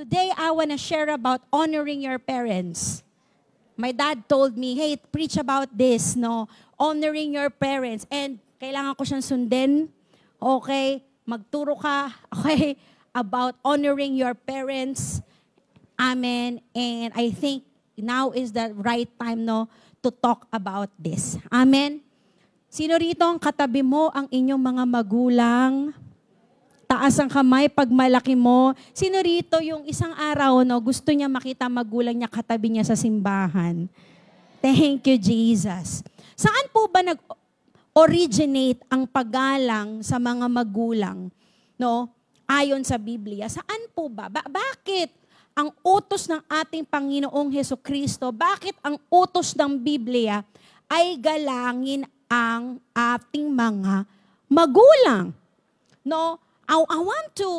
Today, I want to share about honoring your parents. My dad told me, hey, preach about this, no? Honoring your parents. And kailangan ko siyang sundin. Okay? Magturo ka, okay? About honoring your parents. Amen. And I think now is the right time, no, to talk about this. Amen. Sino rito ang katabi mo ang inyong mga magulang? Taas ang kamay pag malaki mo. Sino rito yung isang araw, no, gusto niya makita magulang niya katabi niya sa simbahan? Thank you, Jesus. Saan po ba nag-originate ang paggalang sa mga magulang? No? Ayon sa Biblia. Saan po ba? Bakit ang utos ng ating Panginoong Hesukristo, bakit ang utos ng Biblia ay galangin ang ating mga magulang? No? I want to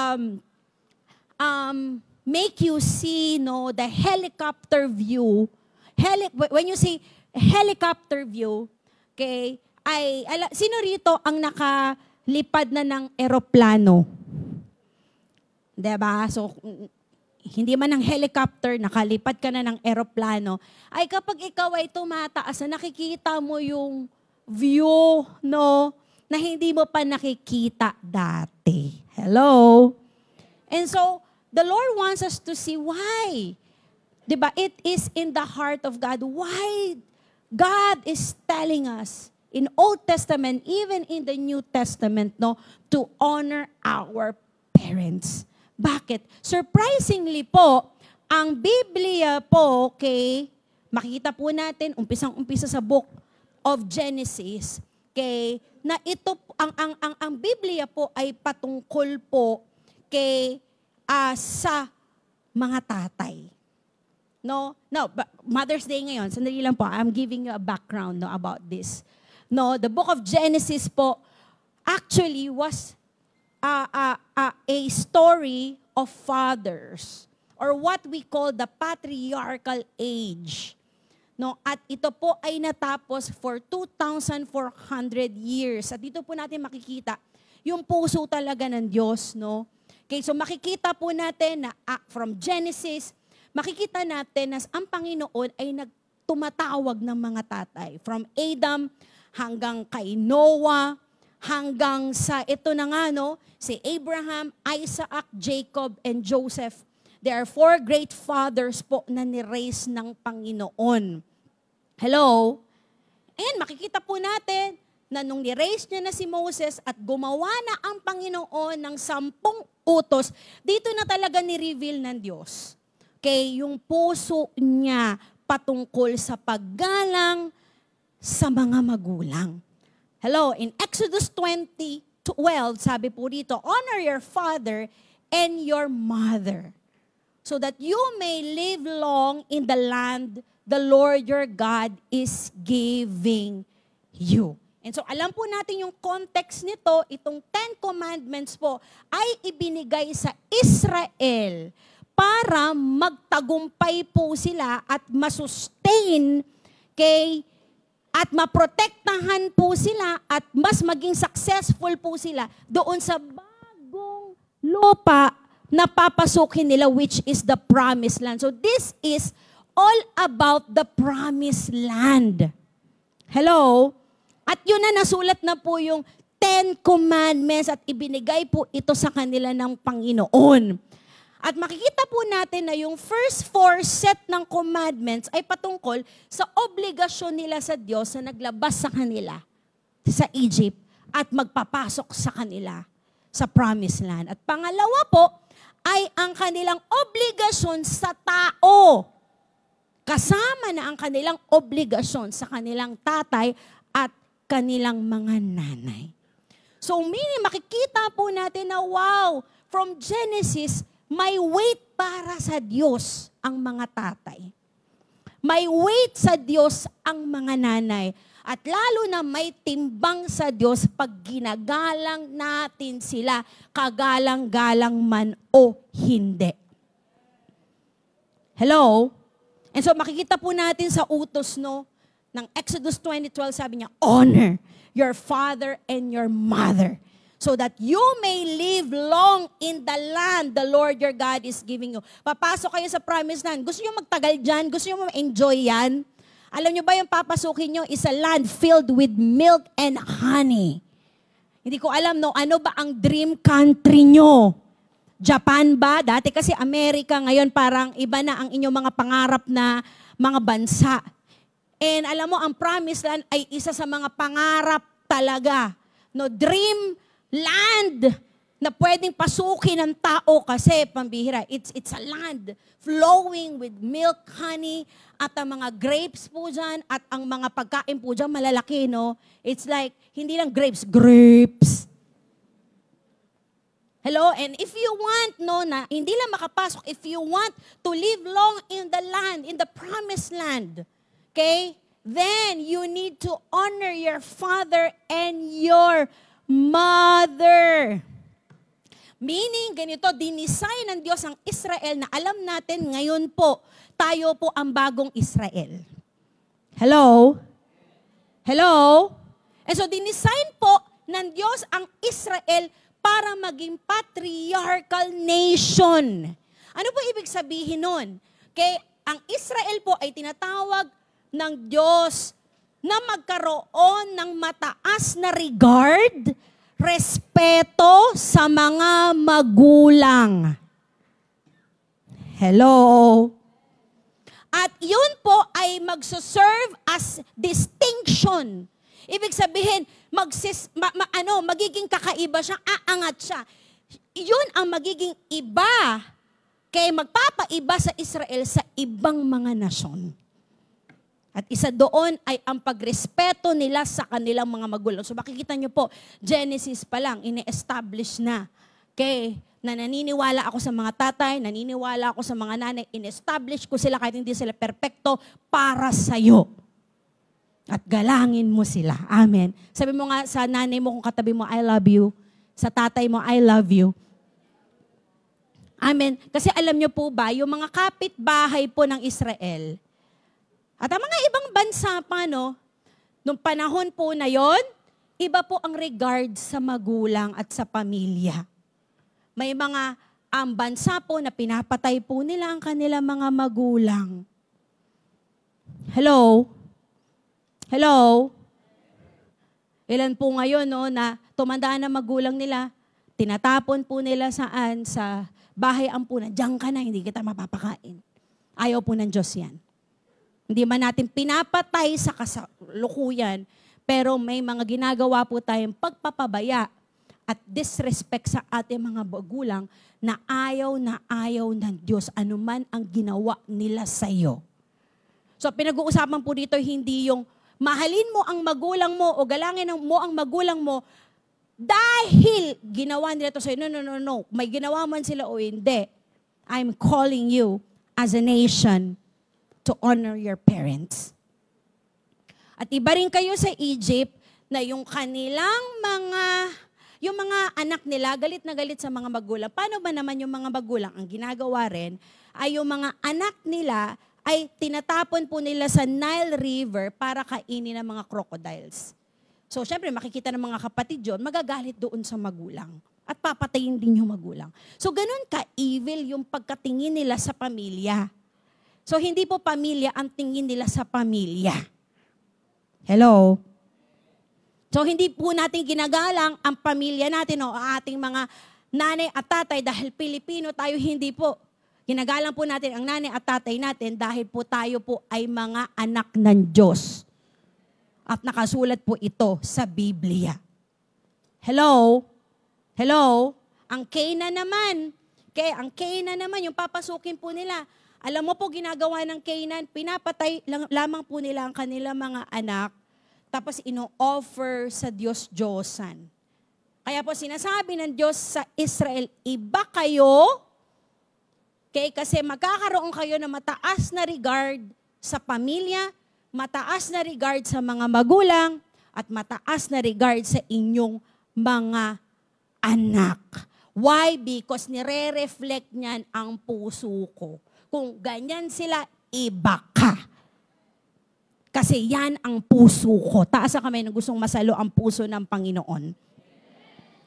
make you see, no, the helicopter view. When you see helicopter view, okay, sino rito ang nakalipad na ng eroplano? Diba? So, hindi man ng helicopter, nakalipad ka na ng eroplano. Ay kapag ikaw ay tumataas na nakikita mo yung view, no, na hindi mo pa nakikita dati. Hello? And so, the Lord wants us to see why. Diba? It is in the heart of God. Why God is telling us in Old Testament, even in the New Testament, no, to honor our parents. Bakit? Surprisingly po, ang Biblia po, okay, makikita po natin, umpisang-umpisa sa book of Genesis, okay, na ito, ang Biblia po ay patungkol po sa mga tatay. No, Mother's Day ngayon, sandali lang po, I'm giving you a background, no, about this. No, the book of Genesis po actually was a story of fathers, or what we call the patriarchal age. No, at ito po ay natapos for 2,400 years. At dito po natin makikita yung puso talaga ng Diyos, no? Okay, so makikita po natin na from Genesis, makikita natin na ang Panginoon ay nagtumatawag ng mga tatay. From Adam hanggang kay Noah, hanggang sa ito na nga, no, si Abraham, Isaac, Jacob, and Joseph. There are 4 great fathers po na ni-raise ng Panginoon. Hello? And makikita po natin na nung ni-raise niya na si Moses at gumawa na ang Panginoon ng 10 utos, dito na talaga ni-reveal ng Diyos. Okay, yung puso niya patungkol sa paggalang sa mga magulang. Hello? In Exodus 20:12, sabi po dito, honor your father and your mother, so that you may live long in the land the Lord your God is giving you. And so alam po natin yung context nito, itong 10 Commandments po ay ibinigay sa Israel para magtagumpay po sila at masustain at maprotektahan po sila at mas maging successful po sila doon sa bagong lupa na papasukin nila, which is the promised land. So this is all about the promised land. Hello? At yun na, nasulat na po yung 10 Commandments at ibinigay po ito sa kanila ng Panginoon. At makikita po natin na yung first 4 set ng commandments ay patungkol sa obligasyon nila sa Diyos na naglabas sa kanila sa Egypt at magpapasok sa kanila sa promised land. At pangalawa po, ay ang kanilang obligasyon sa tao. Kasama na ang kanilang obligasyon sa kanilang tatay at kanilang mga nanay. So, makikita po natin na wow, from Genesis, may weight para sa Diyos ang mga tatay. May weight sa Diyos ang mga nanay. At lalo na may timbang sa Diyos pag ginagalang natin sila, kagalang-galang man o hindi. Hello? And so makikita po natin sa utos, no, ng Exodus 20:12, sabi niya, honor your father and your mother, so that you may live long in the land the Lord your God is giving you. Papasok kayo sa promised land. Gusto nyo magtagal dyan? Gusto nyo ma-enjoy yan? Alam nyo ba yung papasukin nyo is a land filled with milk and honey. Hindi ko alam, no, ano ba ang dream country nyo? Japan ba? Dati kasi Amerika, ngayon parang iba na ang inyong mga pangarap na mga bansa. And alam mo, ang promised land ay isa sa mga pangarap talaga. No, dream land na pwedeng pasukin ng tao kasi pambihira. It's a land flowing with milk, honey, at ang mga grapes po dyan, at ang mga pagkain po dyan malalaki, no? It's like, hindi lang grapes, grapes. Hello? And if you want, no, na hindi lang makapasok, if you want to live long in the land, in the promised land, okay, then you need to honor your father and your mother. Meaning, ganito, dinisign ng Diyos ang Israel na alam natin ngayon po, tayo po ang bagong Israel. Hello? Hello? And so, dinisign po ng Diyos ang Israel para maging patriarchal nation. Ano po ibig sabihin nun? Okay, ang Israel po ay tinatawag ng Diyos na magkaroon ng mataas na regard, respeto sa mga magulang. Hello? At yun po ay magsuserve as distinction. Ibig sabihin, magiging kakaiba siya, aangat siya. Yun ang magiging iba, kaya magpapaiba sa Israel sa ibang mga nasyon. At isa doon ay ang pagrespeto nila sa kanilang mga magulang. So makikita nyo po, Genesis pa lang, ine-establish na. Okay, na naniniwala ako sa mga tatay, naniniwala ako sa mga nanay, in-establish ko sila kahit hindi sila perpekto para sa'yo. At galangin mo sila. Amen. Sabi mo nga sa nanay mo kung katabi mo, I love you. Sa tatay mo, I love you. Amen. Kasi alam nyo po ba, yung mga kapitbahay po ng Israel, at ang mga ibang bansa pa, no, nung panahon po na yon, iba po ang regard sa magulang at sa pamilya. May mga bansa po na pinapatay po nila ang kanilang mga magulang. Hello? Hello? Ilan po ngayon, no, na tumanda na magulang nila, tinatapon po nila saan? Sa bahay ampunan. Diyan ka na, hindi kita mapapakain. Ayaw po ng Diyos yan. Hindi man natin pinapatay sa kasalukuyan, pero may mga ginagawa po tayong pagpapabaya at disrespect sa ating mga magulang na ayaw ng Diyos anuman ang ginawa nila sa iyo. So pinag-uusapan po dito hindi yung mahalin mo ang magulang mo o galangin mo ang magulang mo dahil ginawa nila ito sa iyo. No. May ginawa man sila o hindi. I'm calling you as a nation to honor your parents. At iba rin kayo sa Egypt na yung mga anak nila, galit na galit sa mga magulang. Paano ba naman yung mga magulang? Ang ginagawa rin ay yung mga anak nila ay tinatapon po nila sa Nile River para kainin ng mga crocodiles. So, syempre, makikita ng mga kapatid yun, magagalit doon sa magulang. At papatayin din yung magulang. So, ganun ka-evil yung pagkatingin nila sa pamilya. So, hindi po pamilya ang tingin nila sa pamilya. Hello? So, hindi po natin ginagalang ang pamilya natin o ating mga nanay at tatay dahil Pilipino tayo, hindi po. Ginagalang po natin ang nanay at tatay natin dahil po tayo po ay mga anak ng Diyos. At nakasulat po ito sa Biblia. Hello? Hello? Ang Canaan naman, ang Canaan naman, yung papasukin po nila, alam mo po, ginagawa ng Canaan, pinapatay lamang po nila ang kanilang mga anak, tapos ino-offer sa Diyos-Diyosan. Kaya po sinasabi ng Diyos sa Israel, iba kayo, kasi magkakaroon kayo ng mataas na regard sa pamilya, mataas na regard sa mga magulang, at mataas na regard sa inyong mga anak. Why? Because nire-reflect niyan ang puso ko. Kung ganyan sila, iba ka. Kasi yan ang puso ko. Taas ang kamay na gustong masalo ang puso ng Panginoon.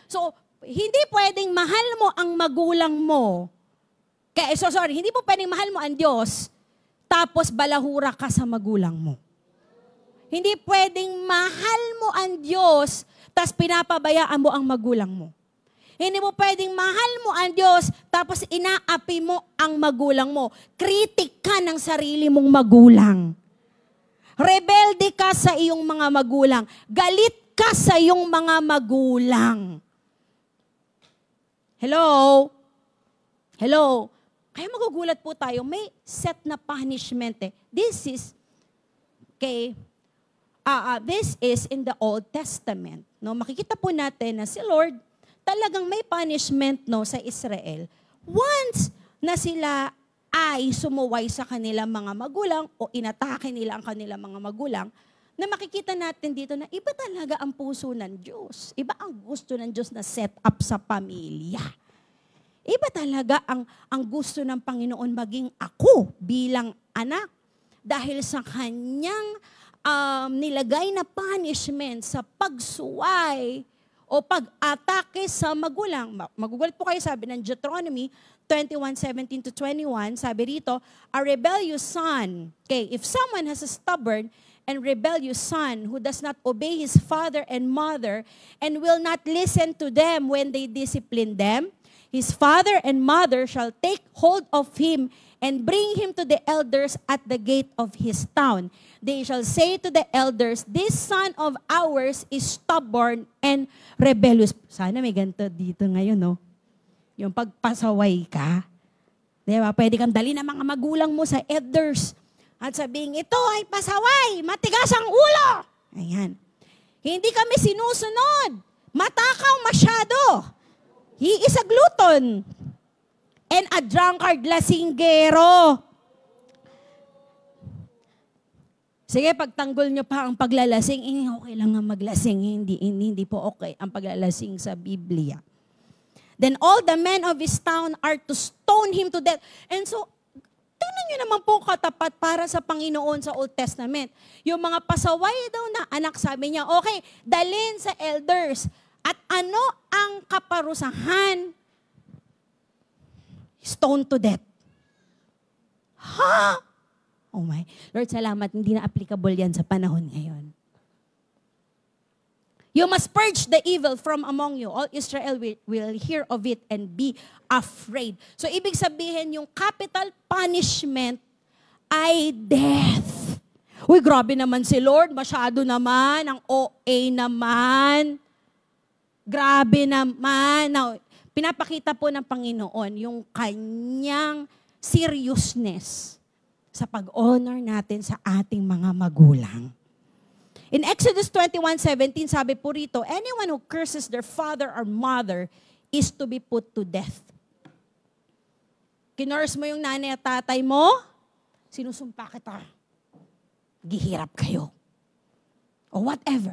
So, hindi pwedeng mahal mo ang magulang mo. Hindi mo pwedeng mahal mo ang Diyos, tapos balahura ka sa magulang mo. Hindi pwedeng mahal mo ang Diyos, tapos pinapabayaan mo ang magulang mo. Hindi mo pwedeng mahal mo ang Diyos, tapos inaapi mo ang magulang mo. Kritik ka ng sarili mong magulang. Rebelde ka sa iyong mga magulang. Galit ka sa iyong mga magulang. Hello? Hello? Kaya magugulat po tayo, may set na punishment eh. This is in the Old Testament. No? Makikita po natin na si Lord, talagang may punishment no, sa Israel. Once na sila ay sumuway sa kanilang mga magulang o inatake nila ang kanilang mga magulang, na makikita natin dito na iba talaga ang puso ng Diyos. Iba ang gusto ng Diyos na set up sa pamilya. Iba talaga ang gusto ng Panginoon maging ako bilang anak. Dahil sa kanyang nilagay na punishment sa pagsuway o pag-atake sa magulang. Magugulat po kayo, sabi ng Deuteronomy 21:17-21, sabi rito, a rebellious son. Okay, if someone has a stubborn and rebellious son who does not obey his father and mother and will not listen to them when they discipline them, his father and mother shall take hold of him and bring him to the elders at the gate of his town. They shall say to the elders, this son of ours is stubborn and rebellious. Sana may ganito dito ngayon, no? Yung pagpasaway ka. Diba? Pwede kang dali ng mga magulang mo sa elders. At sabihin, ito ay pasaway, matigas ang ulo. Ayan. Hindi kami sinusunod. Matakaw masyado. He is a glutton. And a drunkard, lasinggero. Sige, pagtanggol nyo pa ang paglalasing, okay lang nga maglasing, hindi po okay ang paglalasing sa Biblia. Then all the men of his town are to stone him to death. And so, tingnan nyo naman po katapat para sa Panginoon sa Old Testament. Yung mga pasaway daw na anak, sabi niya, okay, dalhin sa elders. At ano ang kaparusahan? Stone to death. Ha? Oh my. Lord, salamat, hindi na applicable yan sa panahon ngayon. You must purge the evil from among you. All Israel will hear of it and be afraid. So, ibig sabihin, yung capital punishment ay death. Uy, grabe naman si Lord. Masyado naman. Ang OA naman. Grabe naman. Now, pinapakita po ng Panginoon yung kanyang seriousness sa pag-honor natin sa ating mga magulang. In Exodus 21:17, sabi po rito, anyone who curses their father or mother is to be put to death. Kinurse mo yung nanay at tatay mo, sinusumpa kita. Gihirap kayo. O whatever.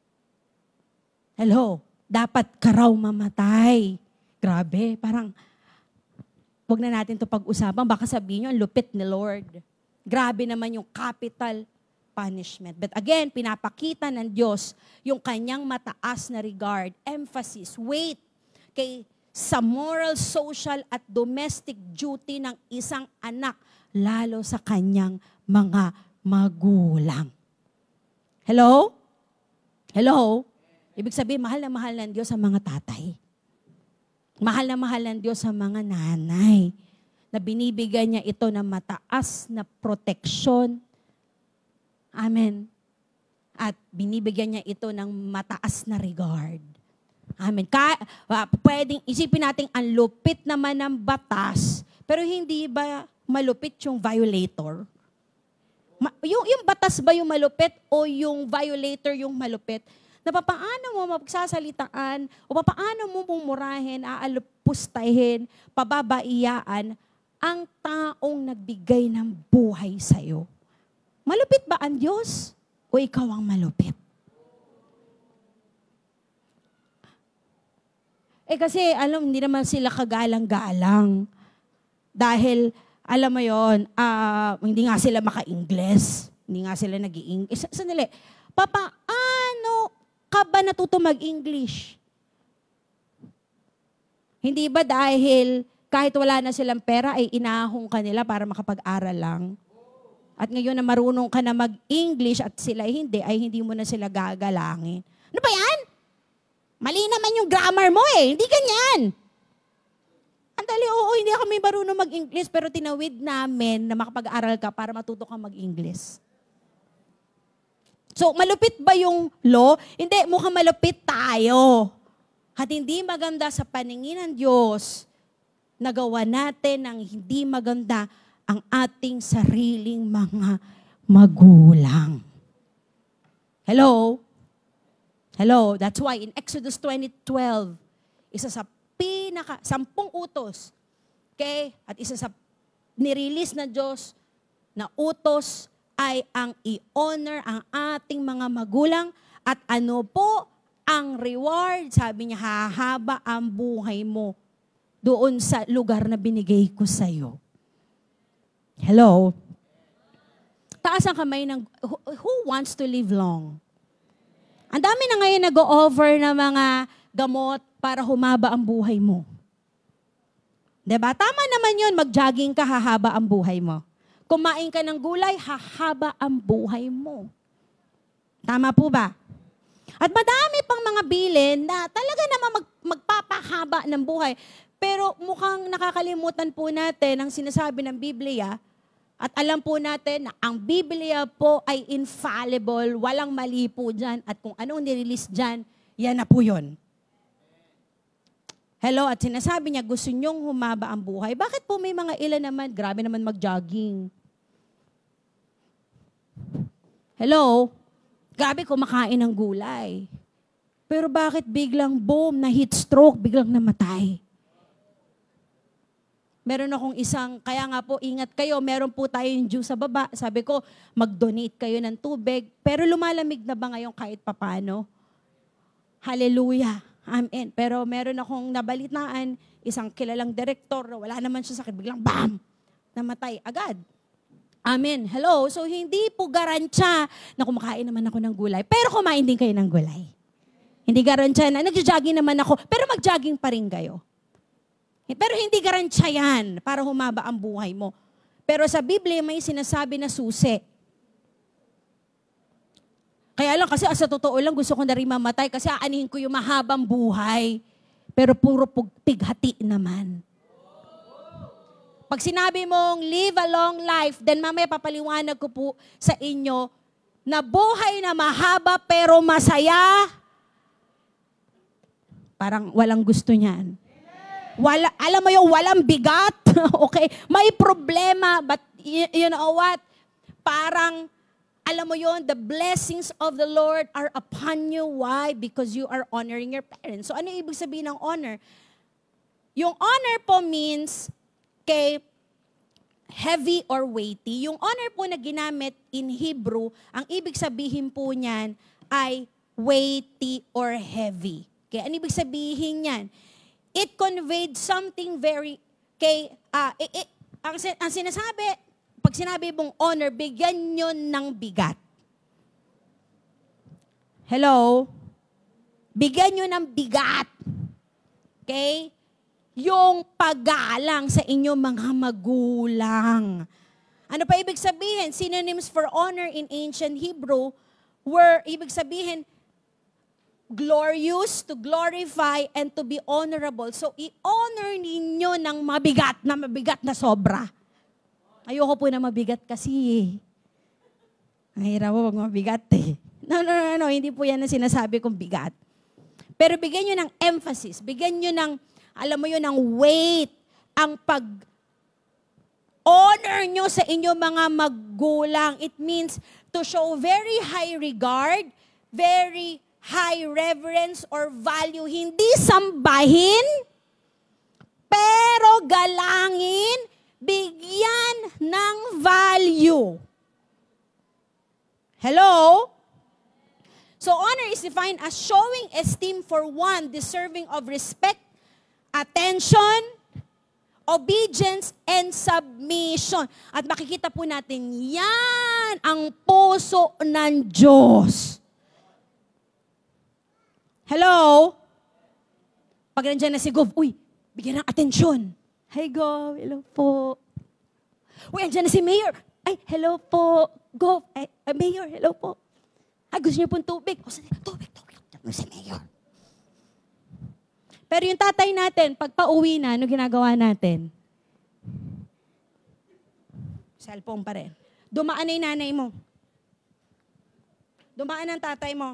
Hello, dapat ka raw mamatay. Grabe, parang, huwag na natin ito pag-usapan. Baka sabihin nyo, ang lupit ni Lord. Grabe naman yung capital punishment. But again, pinapakita ng Diyos yung kanyang mataas na regard, emphasis, weight sa moral, social, at domestic duty ng isang anak, lalo sa kanyang mga magulang. Hello? Hello? Ibig sabihin, mahal na mahal ng Diyos sa mga tatay. Mahal na mahal ng Diyos sa mga nanay na binibigyan niya ito ng mataas na proteksyon. Amen. At binibigyan niya ito ng mataas na regard. Amen. Pwedeng isipin natin ang lupit naman ng batas, pero hindi ba malupit yung violator? Yung batas ba yung malupit o yung violator yung malupit? Na paano mo magsasalitaan o paano mo mumurahin, aalupustahin, pababaiyaan ang taong nagbigay ng buhay sa'yo? Malupit ba ang Diyos o ikaw ang malupit? Kasi alam, hindi naman sila kagalang-galang. Dahil, alam mo yon, hindi nga sila maka-Ingles. Hindi nga sila nag-i-English. Sandali, paano ka ba natuto mag-English? Hindi ba dahil kahit wala na silang pera ay inahong ka nila para makapag-aral lang? At ngayon na marunong ka na mag-English at sila hindi, ay hindi mo na sila gagalangin. Ano ba yan? Mali naman yung grammar mo eh. Hindi ganyan. Andali, oo, hindi kami marunong mag-English pero tinawid namin na makapag-aral ka para matuto ka mag-English. So, malupit ba yung law? Hindi, mukhang malupit tayo. At hindi maganda sa paningin ng Diyos, nagawa natin ng hindi maganda ang ating sariling mga magulang. Hello? Hello? That's why in Exodus 20:12, isa sa 10 utos, okay? At isa sa nirelease na Diyos na utos ay ang i-honor ang ating mga magulang at ano po ang reward? Sabi niya, hahaba ang buhay mo doon sa lugar na binigay ko sa iyo. Hello? Taas ang kamay ng, who wants to live long? Ang dami na ngayon nag-o-offer na mga gamot para humaba ang buhay mo. Diba? Tama naman yun, mag-jogging ka, hahaba ang buhay mo. Kumain ka ng gulay, hahaba ang buhay mo. Tama po ba? At madami pang mga bilin na talaga naman magpapahaba ng buhay. Pero mukhang nakakalimutan po natin ang sinasabi ng Biblia at alam po natin na ang Biblia po ay infallible, walang mali po dyan at kung anong nirelease dyan, yan na po yun. Hello, at sinasabi niya, gusto niyong humaba ang buhay. Bakit po may mga ilan naman, grabe naman mag-jogging? Hello, grabe kumakain ng gulay. Pero bakit biglang boom, na heat stroke, biglang namatay? Meron akong kaya nga po, ingat kayo, meron po tayong juice sa baba. Sabi ko, mag-donate kayo ng tubig. Pero lumalamig na ba ngayon kahit papano? Hallelujah. Amen. Pero meron akong nabalitaan, isang kilalang direktor, wala naman siya sakit, biglang bam! Namatay agad. Amen. Hello? So hindi po garantya na kumakain naman ako ng gulay, pero kumain din kayo ng gulay. Hindi garantya na, nag-jogging naman ako, pero mag-jogging pa rin kayo. Pero hindi garantya yan para humaba ang buhay mo. Pero sa Biblia may sinasabi na susi. Kaya lang kasi sa totoo lang gusto ko na rin mamatay kasi aanihin ko yung mahabang buhay. Pero puro pighati naman. Pag sinabi mong live a long life, then mamaya papaliwanag ko po sa inyo na buhay na mahaba pero masaya, parang walang gusto niyan. Alam mo yung walang bigat, okay? May problema, but you know what? Parang, alam mo yon, the blessings of the Lord are upon you. Why? Because you are honoring your parents. So ano ibig sabihin ng honor? Yung honor po means, okay, heavy or weighty. Yung honor po na ginamit in Hebrew, ang ibig sabihin po niyan ay weighty or heavy. Okay, ano ibig sabihin niyan? It conveyed something very, okay, ang sinasabi, pag sinabi mong honor, bigyan nyo ng bigat. Hello? Bigyan nyo ng bigat. Okay? Yung paggalang sa inyong mga magulang. Ano pa ibig sabihin? Synonyms for honor in ancient Hebrew were, ibig sabihin, glorious, to glorify, and to be honorable. So, i-honor ninyo ng mabigat na sobra. Ayoko po na mabigat kasi. Ang hirap po pag mabigat eh. No. Hindi po yan ang sinasabi kong bigat. Pero bigyan nyo ng emphasis. Bigyan nyo ng, alam mo yun, ng weight. Ang pag-honor nyo sa inyong mga magulang. It means to show very high regard, very high reverence or value. Hindi sambahin, pero galangin, bigyan ng value. Hello? So honor is defined as showing esteem for one deserving of respect, attention, obedience, and submission. At makikita po natin, yan ang puso ng Diyos. Hello? Pag nandiyan na si Gov, uy, Bigyan ng atensyon. Hi, Go. Hello po. Uy, andyan na si Mayor. Ay, hello po. Go. Ay, Mayor, hello po. Ay, gusto niyo pong tubig. O, tubig. Si Mayor. Pero yung tatay natin, pag pauwi na, ano ginagawa natin? Cellphone pa rin. Dumaan na yung nanay mo. Dumaan ang tatay mo.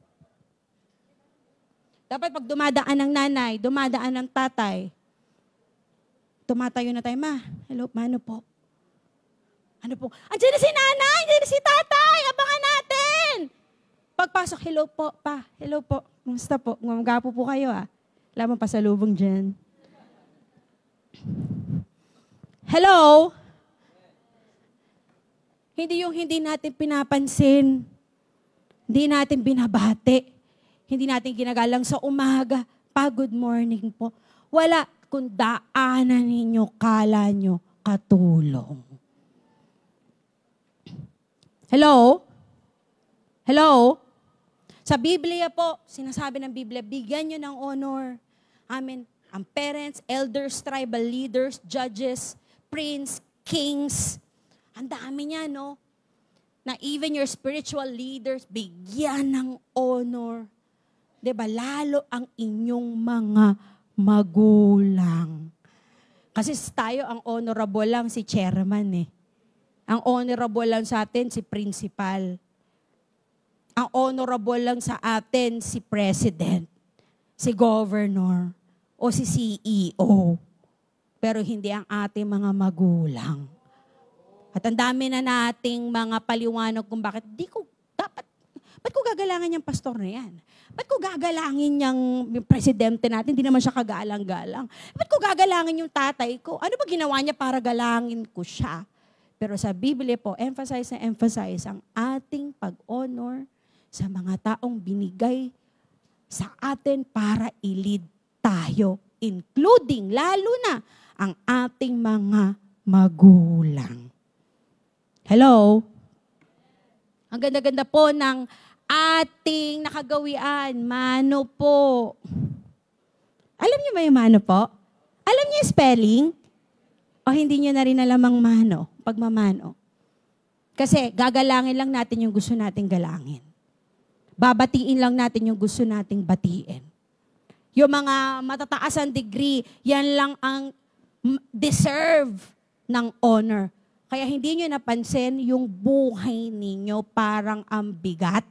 Dapat pag dumadaan ng nanay, dumadaan ng tatay, tumatayo na tayo, ma, hello, ma, ano po? Ano po? Andiyan na si nanay, andiyan na si tatay, abangan natin! Pagpasok, hello po, pa, hello po, kumusta po? Gumagapo po kayo Alam mo, pasalubong dyan. Hello? Hindi yung hindi natin pinapansin. Hindi natin binabate. Hindi natin ginagalang sa umaga. Good morning po. Wala kung daanan ninyo, kala nyo, katulong. Hello? Hello? Sa Biblia po, sinasabi ng Biblia, bigyan nyo ng honor. Amen. Ang parents, elders, tribal leaders, judges, prince, kings. Ang dami niya, no? Na even your spiritual leaders, bigyan ng honor. Diba? Lalo ang inyong mga magulang. Kasi tayo, ang honorable lang si chairman Ang honorable lang sa atin si principal. Ang honorable lang sa atin si president, si governor, o si CEO. Pero hindi ang ating mga magulang. At ang dami na nating mga paliwanag kung bakit ba't ko gagalangin yung pastor na yan? Ba't ko gagalangin yung presidente natin? Hindi naman siya kagalang-galang. Ba't ko gagalangin yung tatay ko? Ano ba ginawa niya para galangin ko siya? Pero sa Biblia po, emphasize ang ating pag-honor sa mga taong binigay sa atin para i-lead tayo, including, lalo na, ang ating mga magulang. Hello? Ang ganda-ganda po ng ating nakagawian. Mano po. Alam niyo ba yung mano po? Alam niyo yung spelling? O hindi niyo na rin alam ang mano, pagmamano? Kasi gagalangin lang natin yung gusto nating galangin. Babatiin lang natin yung gusto nating batiin. Yung mga matataas ang degree, yan lang ang deserve ng honor. Kaya hindi nyo napansin yung buhay ninyo parang ang bigat.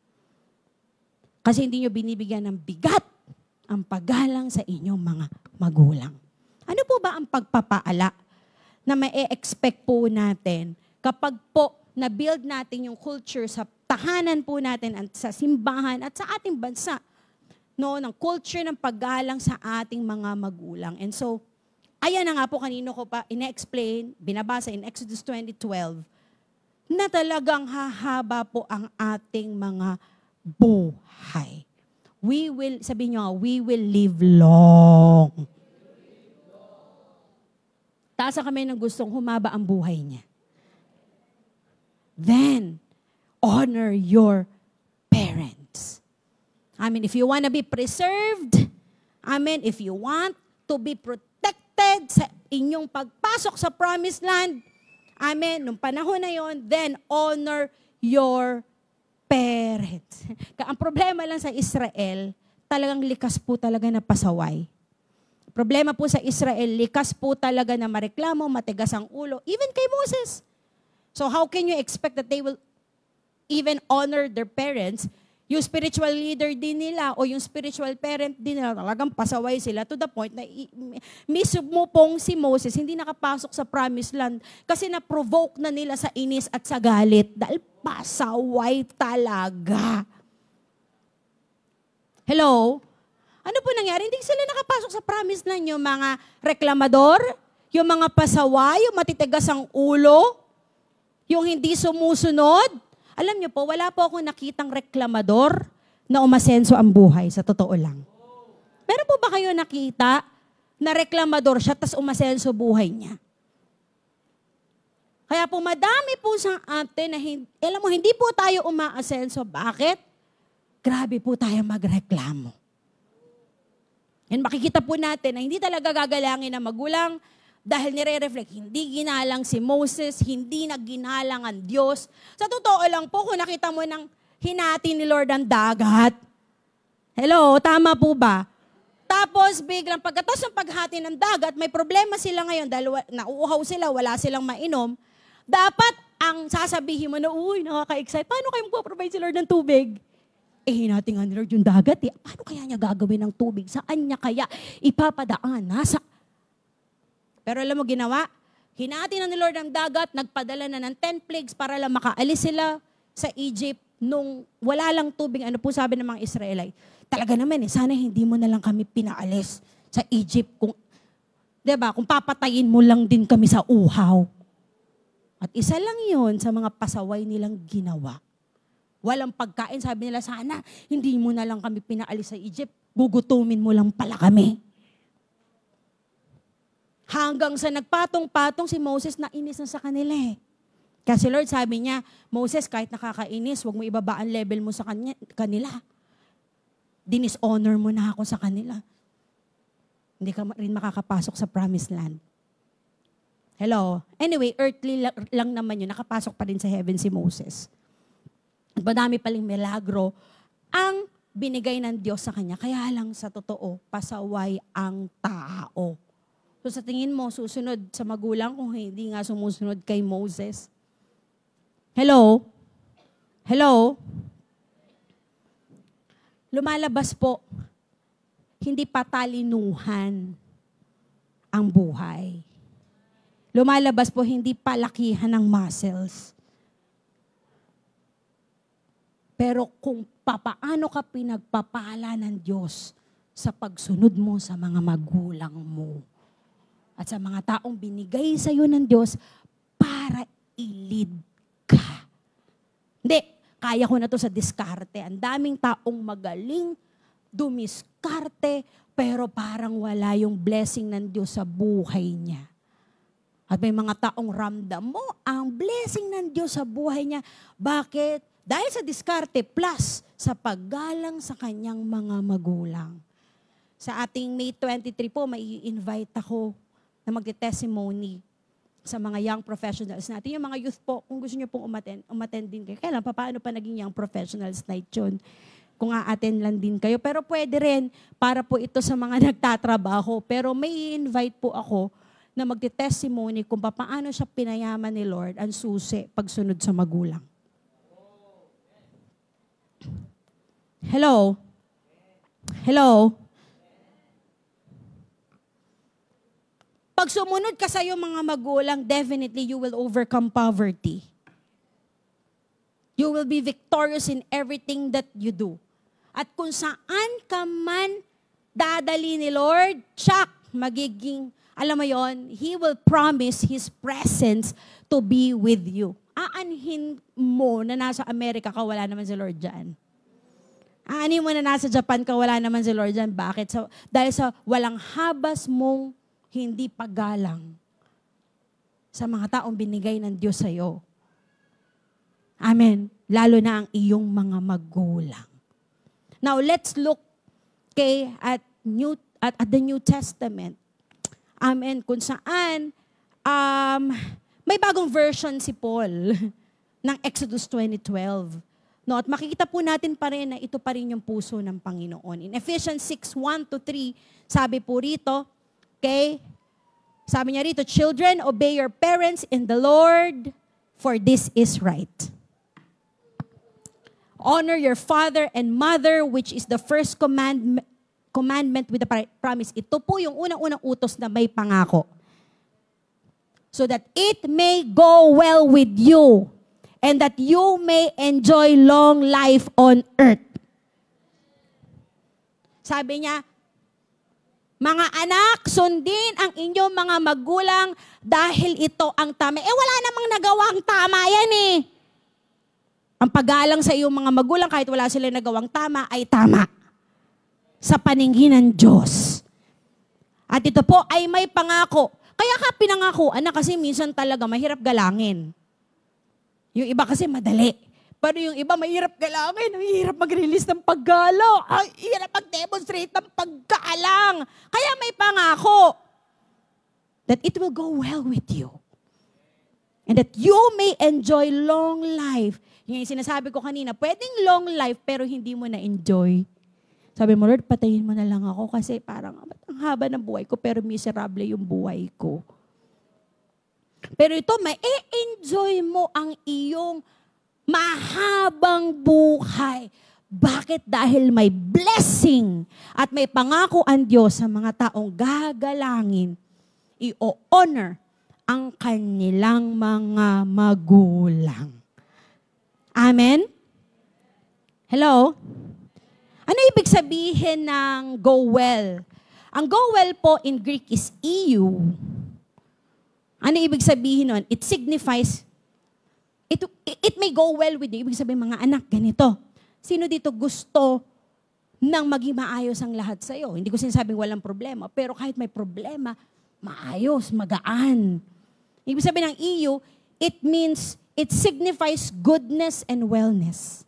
Kasi hindi nyo binibigyan ng bigat ang paggalang sa inyong mga magulang. Ano po ba ang pagpapaala na ma-expect po natin kapag po na-build natin yung culture sa tahanan po natin at sa simbahan at sa ating bansa, no, ng culture ng paggalang sa ating mga magulang. And so, ayan na nga po kanino ko pa ina-explain, binabasa in Exodus 20:12, na talagang hahaba po ang ating mga buhay. We will, sabi nyo, we will live long. Taasa kami ng gustong humaba ang buhay niya. Then, honor your parents. I mean, if you want to be preserved, I mean, if you want to be protected sa inyong pagpasok sa promised land, amen, nung panahon na yon, then honor your parents. Ang problema lang sa Israel, talagang likas po talaga na pasaway. Problema po sa Israel, likas po talaga na mareklamo, matigas ang ulo, even kay Moses. So how can you expect that they will even honor their parents? Yung spiritual leader din nila o yung spiritual parent din nila, talagang pasaway sila to the point na mismo pong si Moses hindi nakapasok sa promised land kasi na-provoke na nila sa inis at sa galit dahil pasaway talaga. Hello? Ano po nangyari? Hindi sila nakapasok sa promised land, yung mga reklamador, yung mga pasaway, yung matitigas ang ulo, yung hindi sumusunod. Alam niyo po, wala po akong nakitang reklamador na umasenso ang buhay, sa totoo lang. Meron po ba kayo nakita na reklamador siya, tas umasenso buhay niya? Kaya po madami po sa atin na, alam mo, hindi po tayo umaasenso. Bakit? Grabe po tayo magreklamo. And makikita po natin na hindi talaga gagalangin ng magulang dahil nire-reflect, hindi ginalang si Moses, hindi nagginalang ang Diyos. Sa totoo lang po, kung nakita mo ng hinati ni Lord ang dagat, hello, tama po ba? Tapos biglang pagkatapos ng paghati ng dagat, may problema sila ngayon dahil nauuhaw sila, wala silang mainom. Dapat ang sasabihin mo na, uy, nakaka-excite, paano kayo magpo-provide si Lord ng tubig? Hinati nga ni Lord yung dagat eh. Paano kaya niya gagawin ng tubig? Saan niya kaya ipapadaan? Pero alam mo ginawa? Hinati na ni Lord ang dagat, nagpadala na ng 10 plagues para lang makaalis sila sa Egypt nung wala lang tubig. Ano po sabi ng mga Israelite? Talaga naman sana hindi mo na lang kami pinaalis sa Egypt. Diba? Kung papatayin mo lang din kami sa uhaw. At isa lang yun sa mga pasaway nilang ginawa. Walang pagkain. Sabi nila, sana hindi mo na lang kami pinaalis sa Egypt. Gugutumin mo lang pala kami. Hanggang sa nagpatong-patong si Moses, nainis na sa kanila eh. Kasi Lord sabi niya, Moses, kahit nakakainis, huwag mo ibaba ang level mo sa kanila. Dishonor mo na ako sa kanila. Hindi ka rin makakapasok sa promised land. Hello? Anyway, earthly lang naman yun. Nakapasok pa rin sa heaven si Moses. At madami paling milagro ang binigay ng Diyos sa kanya. Kaya lang sa totoo, pasaway ang tao. So sa tingin mo, susunod sa magulang kung hindi nga sumusunod kay Moses? Hello? Hello? Lumalabas po, hindi patalinuhan ang buhay. Lumalabas po, hindi palakihan ng muscles. Pero kung papaano ka pinagpapala ng Diyos sa pagsunod mo sa mga magulang mo at sa mga taong binigay sa iyo ng Diyos para i-lead ka. Hindi, kaya ko na to sa diskarte. Ang daming taong magaling, dumiskarte, pero parang wala yung blessing ng Diyos sa buhay niya. At may mga taong ramdam mo ang blessing ng Diyos sa buhay niya. Bakit? Dahil sa diskarte plus sa paggalang sa kanyang mga magulang. Sa ating May 23 po, may invite ako na magte-testimony sa mga young professionals natin. Yung mga youth po, kung gusto niyo pong umattend din kayo. Kailan, paano pa naging young professionals night yun? Kung a-attend lang din kayo. Pero pwede rin, para po ito sa mga nagtatrabaho. Pero may invite po ako na magte-testimony kung paano siya pinayaman ni Lord ang susi pagsunod sa magulang. Hello? Hello? Pag sumunod ka sa iyong mga magulang, definitely you will overcome poverty. You will be victorious in everything that you do. At kung saan ka man dadali ni Lord, magiging, alam mo yon, He will promise His presence to be with you. Aanhin mo na nasa Amerika ka, wala naman si Lord dyan. Aanhin mo na nasa Japan ka, wala naman si Lord dyan. Bakit? Dahil sa walang habas mong hindi paggalang sa mga taong binigay ng Diyos sa iyo. Amen. Lalo na ang iyong mga magulang. Now, let's look at the New Testament. Amen. Kung saan, may bagong version si Paul ng Exodus 20:12. No, at makikita po natin pa rin na ito pa rin yung puso ng Panginoon. In Ephesians 6:1-3, sabi po rito, okay? Sabi niya rito, children, obey your parents in the Lord, for this is right. Honor your father and mother, which is the first commandment with the promise. Ito po yung unang-unang utos na may pangako. So that it may go well with you, and that you may enjoy long life on earth. Sabi niya, mga anak, sundin ang inyong mga magulang dahil ito ang tama. Wala namang nagawang tama yan eh. Ang paggalang sa iyong mga magulang kahit wala sila nagawang tama ay tama. Sa paningin ng Diyos. At ito po ay may pangako. Kaya ka pinangakuan na kasi minsan talaga mahirap galangin. Yung iba kasi madali. Pero yung iba, mahirap galangin, mahirap mag-release ng paggalaw, ang hirap mag-demonstrate ng paggalang. Kaya may pangako that it will go well with you. And that you may enjoy long life. Yung sinasabi ko kanina, pwedeng long life pero hindi mo na-enjoy. Sabi mo, Lord, patayin mo na lang ako kasi parang ang haba ng buhay ko pero miserable yung buhay ko. Pero ito, ma-enjoy mo ang iyong mahabang buhay. Bakit? Dahil may blessing at may pangako ang Diyos sa mga taong gagalangin, i-honor ang kanilang mga magulang. Amen? Hello? Ano ibig sabihin ng go well? Ang go well po in Greek is EU. Ano ibig sabihin nun? It signifies it may go well with you. Ibig sabihin, mga anak, ganito. Sino dito gusto nang maging maayos ang lahat sa'yo? Hindi ko sinasabing walang problema, pero kahit may problema, maayos, magaan. Ibig sabihin ng EU, it signifies goodness and wellness.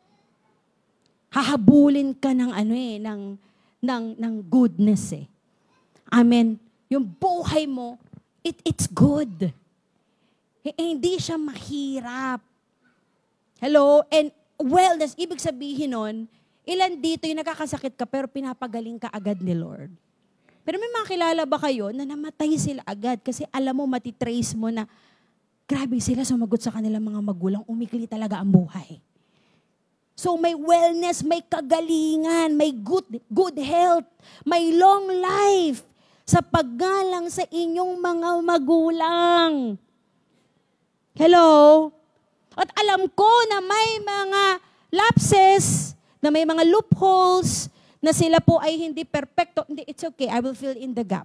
Hahabulin ka ng ng goodness eh. Amen. Yung buhay mo, it's good. Hindi siya mahirap. Hello? And wellness, ibig sabihin nun, ilan dito yung nakakasakit ka pero pinapagaling ka agad ni Lord. Pero may mga kilala ba kayo na namatay sila agad kasi alam mo, matitrace mo na grabe sila sumagot sa kanilang mga magulang, umikli talaga ang buhay. So may wellness, may kagalingan, may good health, may long life sa paggalang sa inyong mga magulang. Hello? At alam ko na may mga lapses, na may mga loopholes, na sila po ay hindi perfecto. Hindi, it's okay. I will fill in the gap.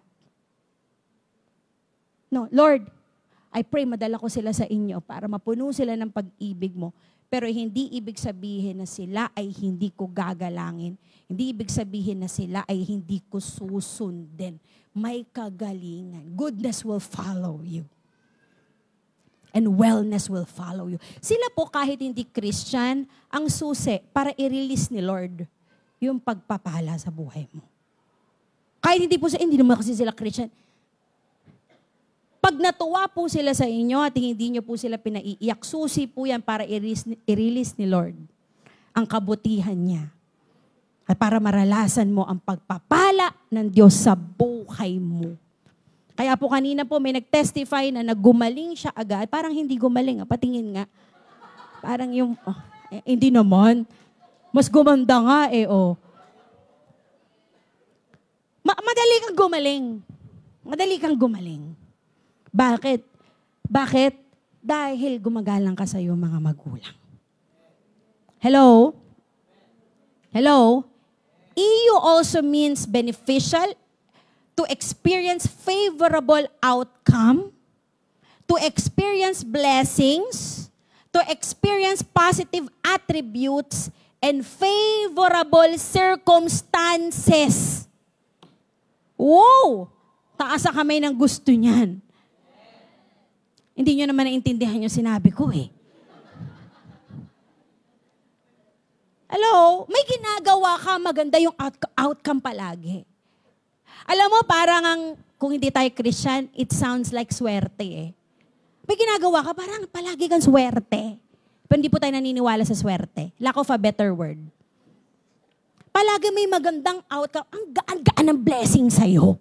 No, Lord, I pray madala ko sila sa inyo para mapuno sila ng pag-ibig mo. Pero hindi ibig sabihin na sila ay hindi ko gagalangin. Hindi ibig sabihin na sila ay hindi ko susundin. May kagalingan. Goodness will follow you. And wellness will follow you. Sila po kahit hindi Christian, ang susi para i-release ni Lord yung pagpapala sa buhay mo. Kahit hindi naman kasi sila Christian. Pag natuwa po sila sa inyo at hindi nyo po sila pinaiiyak, susi po yan para i-release ni Lord ang kabutihan niya. At para maralasan mo ang pagpapala ng Diyos sa buhay mo. Kaya po kanina po may nag-testify na naggumaling siya agad. Parang hindi gumaling. Patingin nga. Parang yung, hindi naman. Mas gumanda nga Madali kang gumaling. Madali kang gumaling. Bakit? Bakit? Dahil gumagalang ka sa iyong mga magulang. Hello? Hello? EU also means beneficial, to experience favorable outcome, to experience blessings, to experience positive attributes, and favorable circumstances. Wow! Taas ang kamay ng gusto niyan. Hindi nyo naman naintindihan yung sinabi ko eh. Hello? May ginagawa ka, maganda yung outcome palagi. Alam mo, parang kung hindi tayo Christian, it sounds like swerte eh. May ginagawa ka, parang palagi kang swerte. Pero hindi po tayo naniniwala sa swerte. Lack of a better word. Palagi may magandang outcome. Ang gaan-gaan ng blessing sa'yo.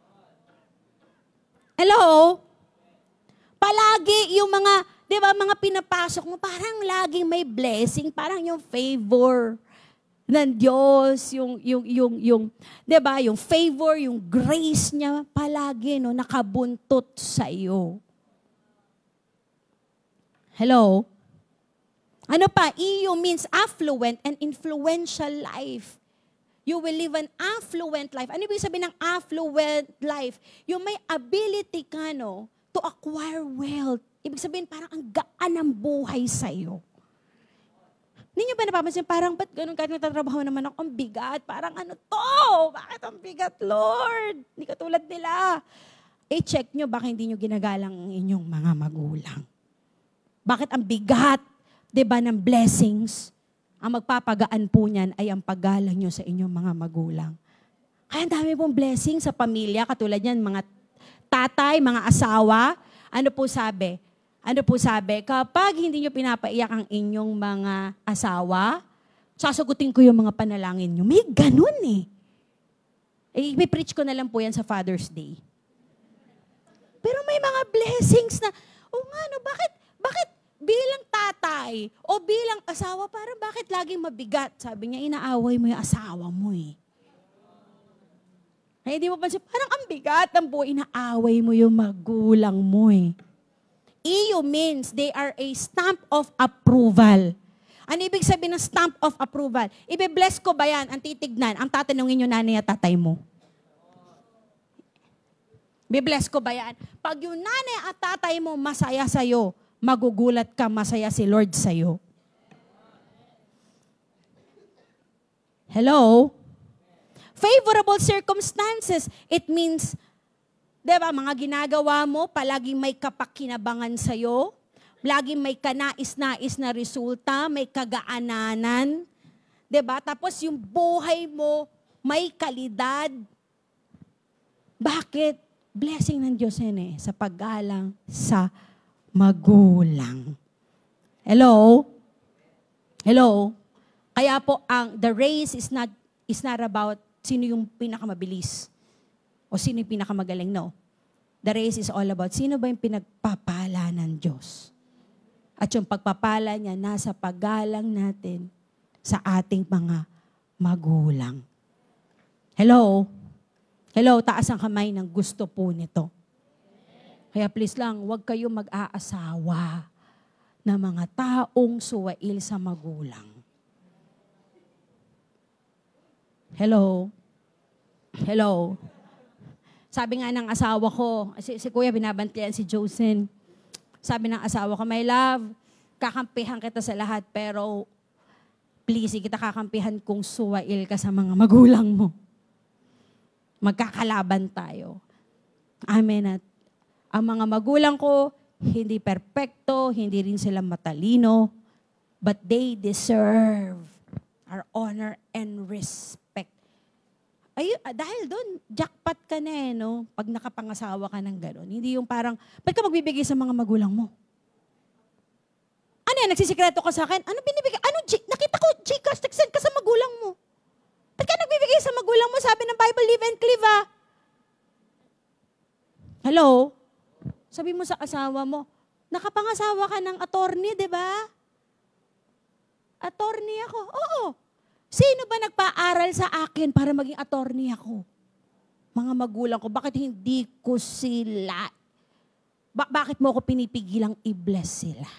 Hello? Palagi yung mga, di ba, mga pinapasok mo, parang laging may blessing, parang yung favor ng Diyos, yung, di ba, yung favor, yung grace niya, palagi, no, nakabuntot sa iyo. Hello? Ano pa? EU means affluent and influential life. You will live an affluent life. Ano ibig sabihin ng affluent life? Yung may ability ka, no, to acquire wealth. Ibig sabihin, parang ang gaan ng buhay sa'yo. Hindi nyo ba napapansin, parang ba't ganun kahit nagtatrabaho naman ako, ang bigat, parang ano to? Bakit ang bigat, Lord? Hindi katulad nila. Check nyo, baka hindi nyo ginagalang ang inyong mga magulang. Bakit ang bigat? 'di ba, ng blessings, ang magpapagaan po niyan ay ang paggalang nyo sa inyong mga magulang. Kaya ang dami pong blessing sa pamilya, katulad yan, mga tatay, mga asawa. Ano po sabi? Ano po sabi? Kapag hindi nyo pinapaiyak ang inyong mga asawa, sasagutin ko yung mga panalangin nyo. May ganun eh. I-preach ko na lang po yan sa Father's Day. Pero may mga blessings na, bakit bilang tatay o bilang asawa, parang bakit laging mabigat? Sabi niya, inaaway mo yung asawa mo eh. Ay, hindi mo pansin, parang ang bigat ng buhay, inaaway mo yung magulang mo eh. EU means they are a stamp of approval. Ano ibig sabihin ng stamp of approval? Ibe-bless ko ba yan? Ang titignan, ang tatanungin yung nanay at tatay mo. Ibe-bless ko ba yan? Pag yung nanay at tatay mo masaya sa'yo, magugulat ka, masaya si Lord sa'yo. Hello? Favorable circumstances, it means, diba, mga ginagawa mo, palaging may kapakinabangan sa'yo, laging may kanais-nais na resulta, may kagaananan, diba? Tapos yung buhay mo, may kalidad. Bakit? Blessing ng Diyos yan sa paggalang sa magulang. Hello? Hello? Kaya po, the race is not about sino yung pinakamabilis o sino yung pinakamagaling. No. The race is all about sino ba yung pinagpapala ng Diyos. At yung pagpapala niya nasa paggalang natin sa ating mga magulang. Hello? Hello, taas ang kamay ng gusto po nito. Kaya please lang, huwag kayo mag-aasawa na mga taong suwail sa magulang. Hello? Hello? Sabi nga ng asawa ko, si Kuya binabantayan si Josen. Sabi ng asawa ko, my love, kakampihan kita sa lahat, pero please, kita kakampihan kung suwail ka sa mga magulang mo. Magkakalaban tayo. Amen. At ang mga magulang ko, hindi perpekto, hindi rin sila matalino, but they deserve our honor and respect. Dahil doon, jackpot ka na no? Pag nakapangasawa ka ng gano'n. Hindi yung parang, ba't ka magbibigay sa mga magulang mo? Ano yan, nagsisikreto ka sa akin? Ano binibigay? Nakita ko, Gcash, nag-send ka sa magulang mo. Ba't ka nagbibigay sa magulang mo? Sabi ng Bible, live and cleave Hello? Sabi mo sa asawa mo, nakapangasawa ka ng attorney, di ba? Attorney ako. Oo. Sino ba nagpa-aral sa akin para maging attorney ako? Mga magulang ko, bakit hindi ko sila? Bakit mo ako pinipigilang i-bless sila?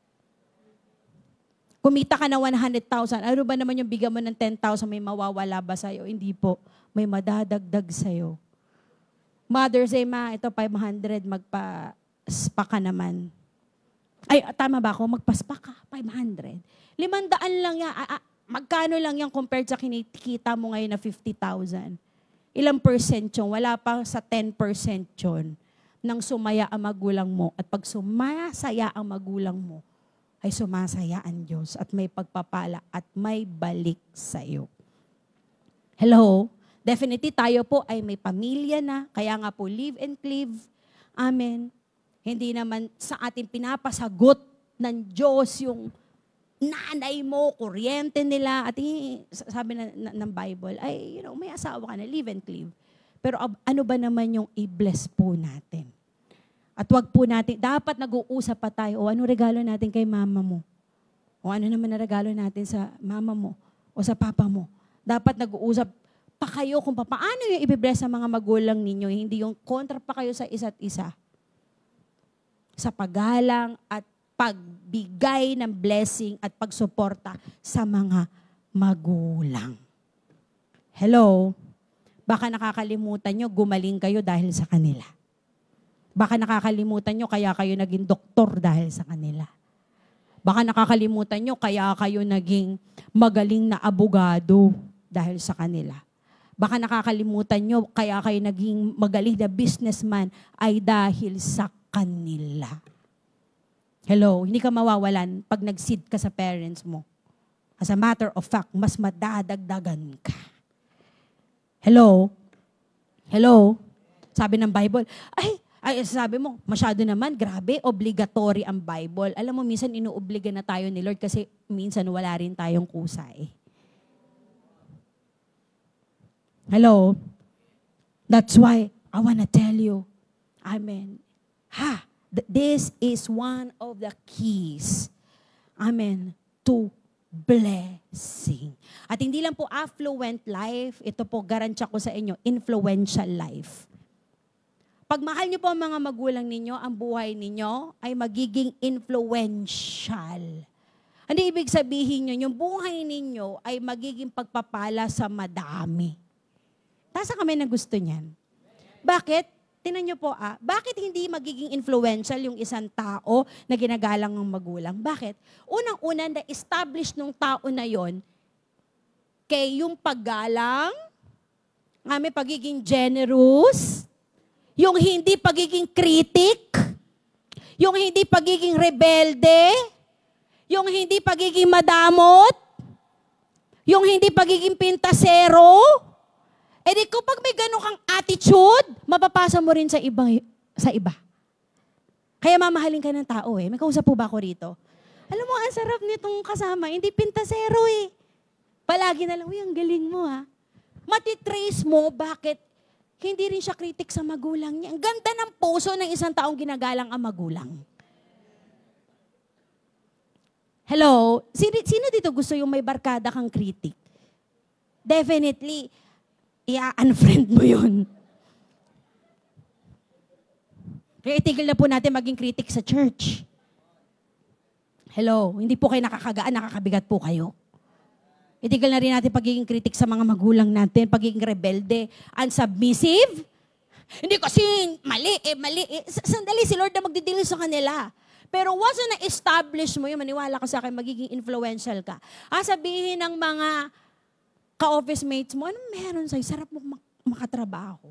Kumita ka na 100,000, ano ba naman yung bigyan mo ng 10,000, may mawawala ba sa'yo? Hindi po. May madadagdag sa'yo. Mother's Day, ito 500, magpa-spa ka naman. Ay, tama ba ako? Magpa-spa ka, 500. 500 lang yan. Magkano lang yan compared sa kinikita mo ngayon na 50,000? Ilang percent yun? Wala pa sa 10% yun nang sumaya ang magulang mo. At pag sumasaya ang magulang mo, ay sumasaya ang Diyos at may pagpapala at may balik sa iyo. Hello? Definitely tayo po ay may pamilya na, kaya nga po live and cleave. Amen. Hindi naman sa ating pinapasagot ng Diyos yung nanay mo, kuryente nila, at sabi ng Bible, ay, may asawa ka na, live and cleave. Pero ano ba naman yung i-bless po natin? At wag po natin, dapat nag-uusap pa tayo, o ano regalo natin kay mama mo? O ano naman na regalo natin sa mama mo o sa papa mo? Dapat nag-uusap pa kayo kung paano yung i-bless sa mga magulang ninyo, hindi yung kontra pa kayo sa isa't isa. Sa paggalang at pagbigay ng blessing at pagsuporta sa mga magulang. Hello? Baka nakakalimutan nyo, gumaling kayo dahil sa kanila. Baka nakakalimutan nyo, kaya kayo naging doktor dahil sa kanila. Baka nakakalimutan nyo, kaya kayo naging magaling na abogado dahil sa kanila. Baka nakakalimutan nyo, kaya kayo naging magaling na businessman ay dahil sa kanila. Hello, hindi ka mawawalan pag nag-seed ka sa parents mo. As a matter of fact, mas madadagdagan ka. Hello? Hello? Sabi ng Bible, ay, sabi mo, masyado naman, grabe, obligatory ang Bible. Alam mo, minsan inuobliga na tayo ni Lord kasi minsan wala rin tayong kusa eh. Hello? That's why I wanna tell you, amen. This is one of the keys, amen, to blessing. At hindi lang po affluent life, ito po garantiya ko sa inyo, influential life. Pag mahal niyo po ang mga magulang ninyo, ang buhay ninyo ay magiging influential. Ano ibig sabihin nyo? Yung buhay ninyo ay magiging pagpapala sa madami. Tasa kami na gusto niyan. Bakit? Tinan niyo po, bakit hindi magiging influential yung isang tao na ginagalang ng magulang? Bakit? Unang-una, na-establish nung tao na yon kay yung paggalang, may pagiging generous, yung hindi pagiging critic, yung hindi pagiging rebelde, yung hindi pagiging madamot, yung hindi pagiging pintasero. E di kapag may ganun kang attitude, mapapasa mo rin sa iba. Kaya mamahalin ka ng tao eh. May kausap po ba ako rito? Alam mo, ang sarap nitong kasama. Hindi pintasero eh. Palagi na lang, ang galing mo ha. Matitrace mo bakit hindi rin siya kritik sa magulang niya. Ang ganda ng puso ng isang taong ginagalang ang magulang. Hello? Sino dito gusto yung may barkada kang kritik? Definitely, i-unfriend mo yun. Kaya itigil na po natin maging kritik sa church. Hello? Hindi po kayo nakakagaan, nakakabigat po kayo. Itigil na rin natin pagiging kritik sa mga magulang natin, pagiging rebelde, unsubmissive. Hindi kasi mali. Sandali, si Lord na magdidil sa kanila. Pero once na establish mo yun, maniwala ka sa akin, magiging influential ka. Sabihin ng mga ka-office mates mo, anong meron sa'yo? Sarap mo makatrabaho.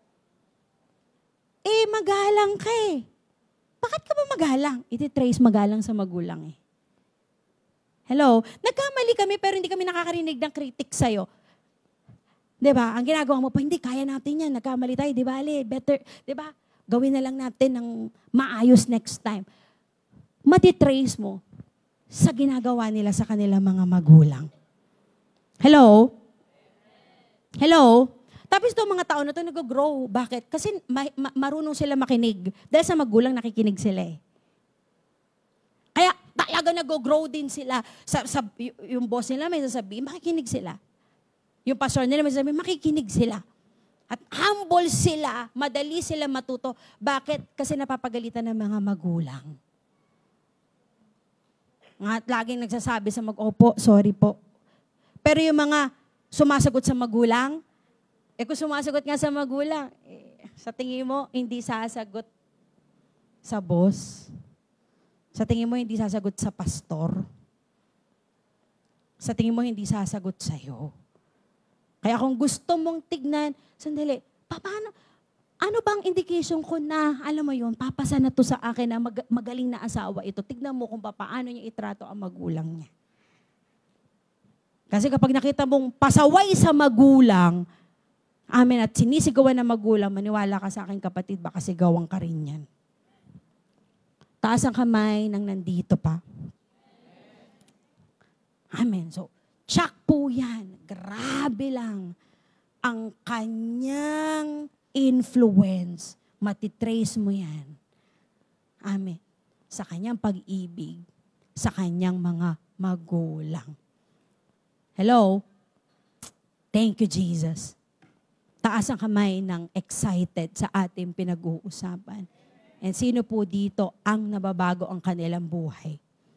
Magalang ka eh. Bakit ka ba magalang? Iti-trace magalang sa magulang eh. Hello? Nagkamali kami pero hindi kami nakakarinig ng kritik sa'yo. Diba? Ang ginagawa mo pa, hindi, kaya natin yan. Nagkamali tayo, di ba? Better, di ba? Gawin na lang natin ng maayos next time. Matitrace mo sa ginagawa nila sa kanilang mga magulang. Hello? Hello? Tapos itong mga tao na ito nag-grow. Bakit? Kasi marunong sila makinig. Dahil sa magulang nakikinig sila eh. Kaya talaga nag-grow din sila. Yung boss nila may sasabihin, makikinig sila. Yung pastor nila may sasabihin, makikinig sila. At humble sila, madali sila matuto. Bakit? Kasi napapagalitan ng mga magulang. At laging nagsasabi sa opo, sorry po. Pero yung mga sumasagot sa magulang, kung sumasagot nga sa magulang, sa tingin mo, hindi sasagot sa boss. Sa tingin mo, hindi sasagot sa pastor. Sa tingin mo, hindi sasagot sa'yo. Kaya kung gusto mong tignan, sandali, paano? Ano bang indication ko na, alam mo yun, papasa na to sa akin na magaling na asawa ito. Tignan mo kung paano niya itrato ang magulang niya. Kasi kapag nakita mong pasaway sa magulang, amen, at sinisigawan ng magulang, maniwala ka sa akin kapatid, baka sigawan ka rin yan. Taas ang kamay nang nandito pa. Amen. So, tsak po yan. Grabe lang ang kanyang influence. Matitrace mo yan. Amen. Sa kanyang pag-ibig, sa kanyang mga magulang. Hello? Thank you, Jesus. Taas ang kamay ng excited sa ating pinag-uusapan. And sino po dito ang nababago ang kanilang buhay?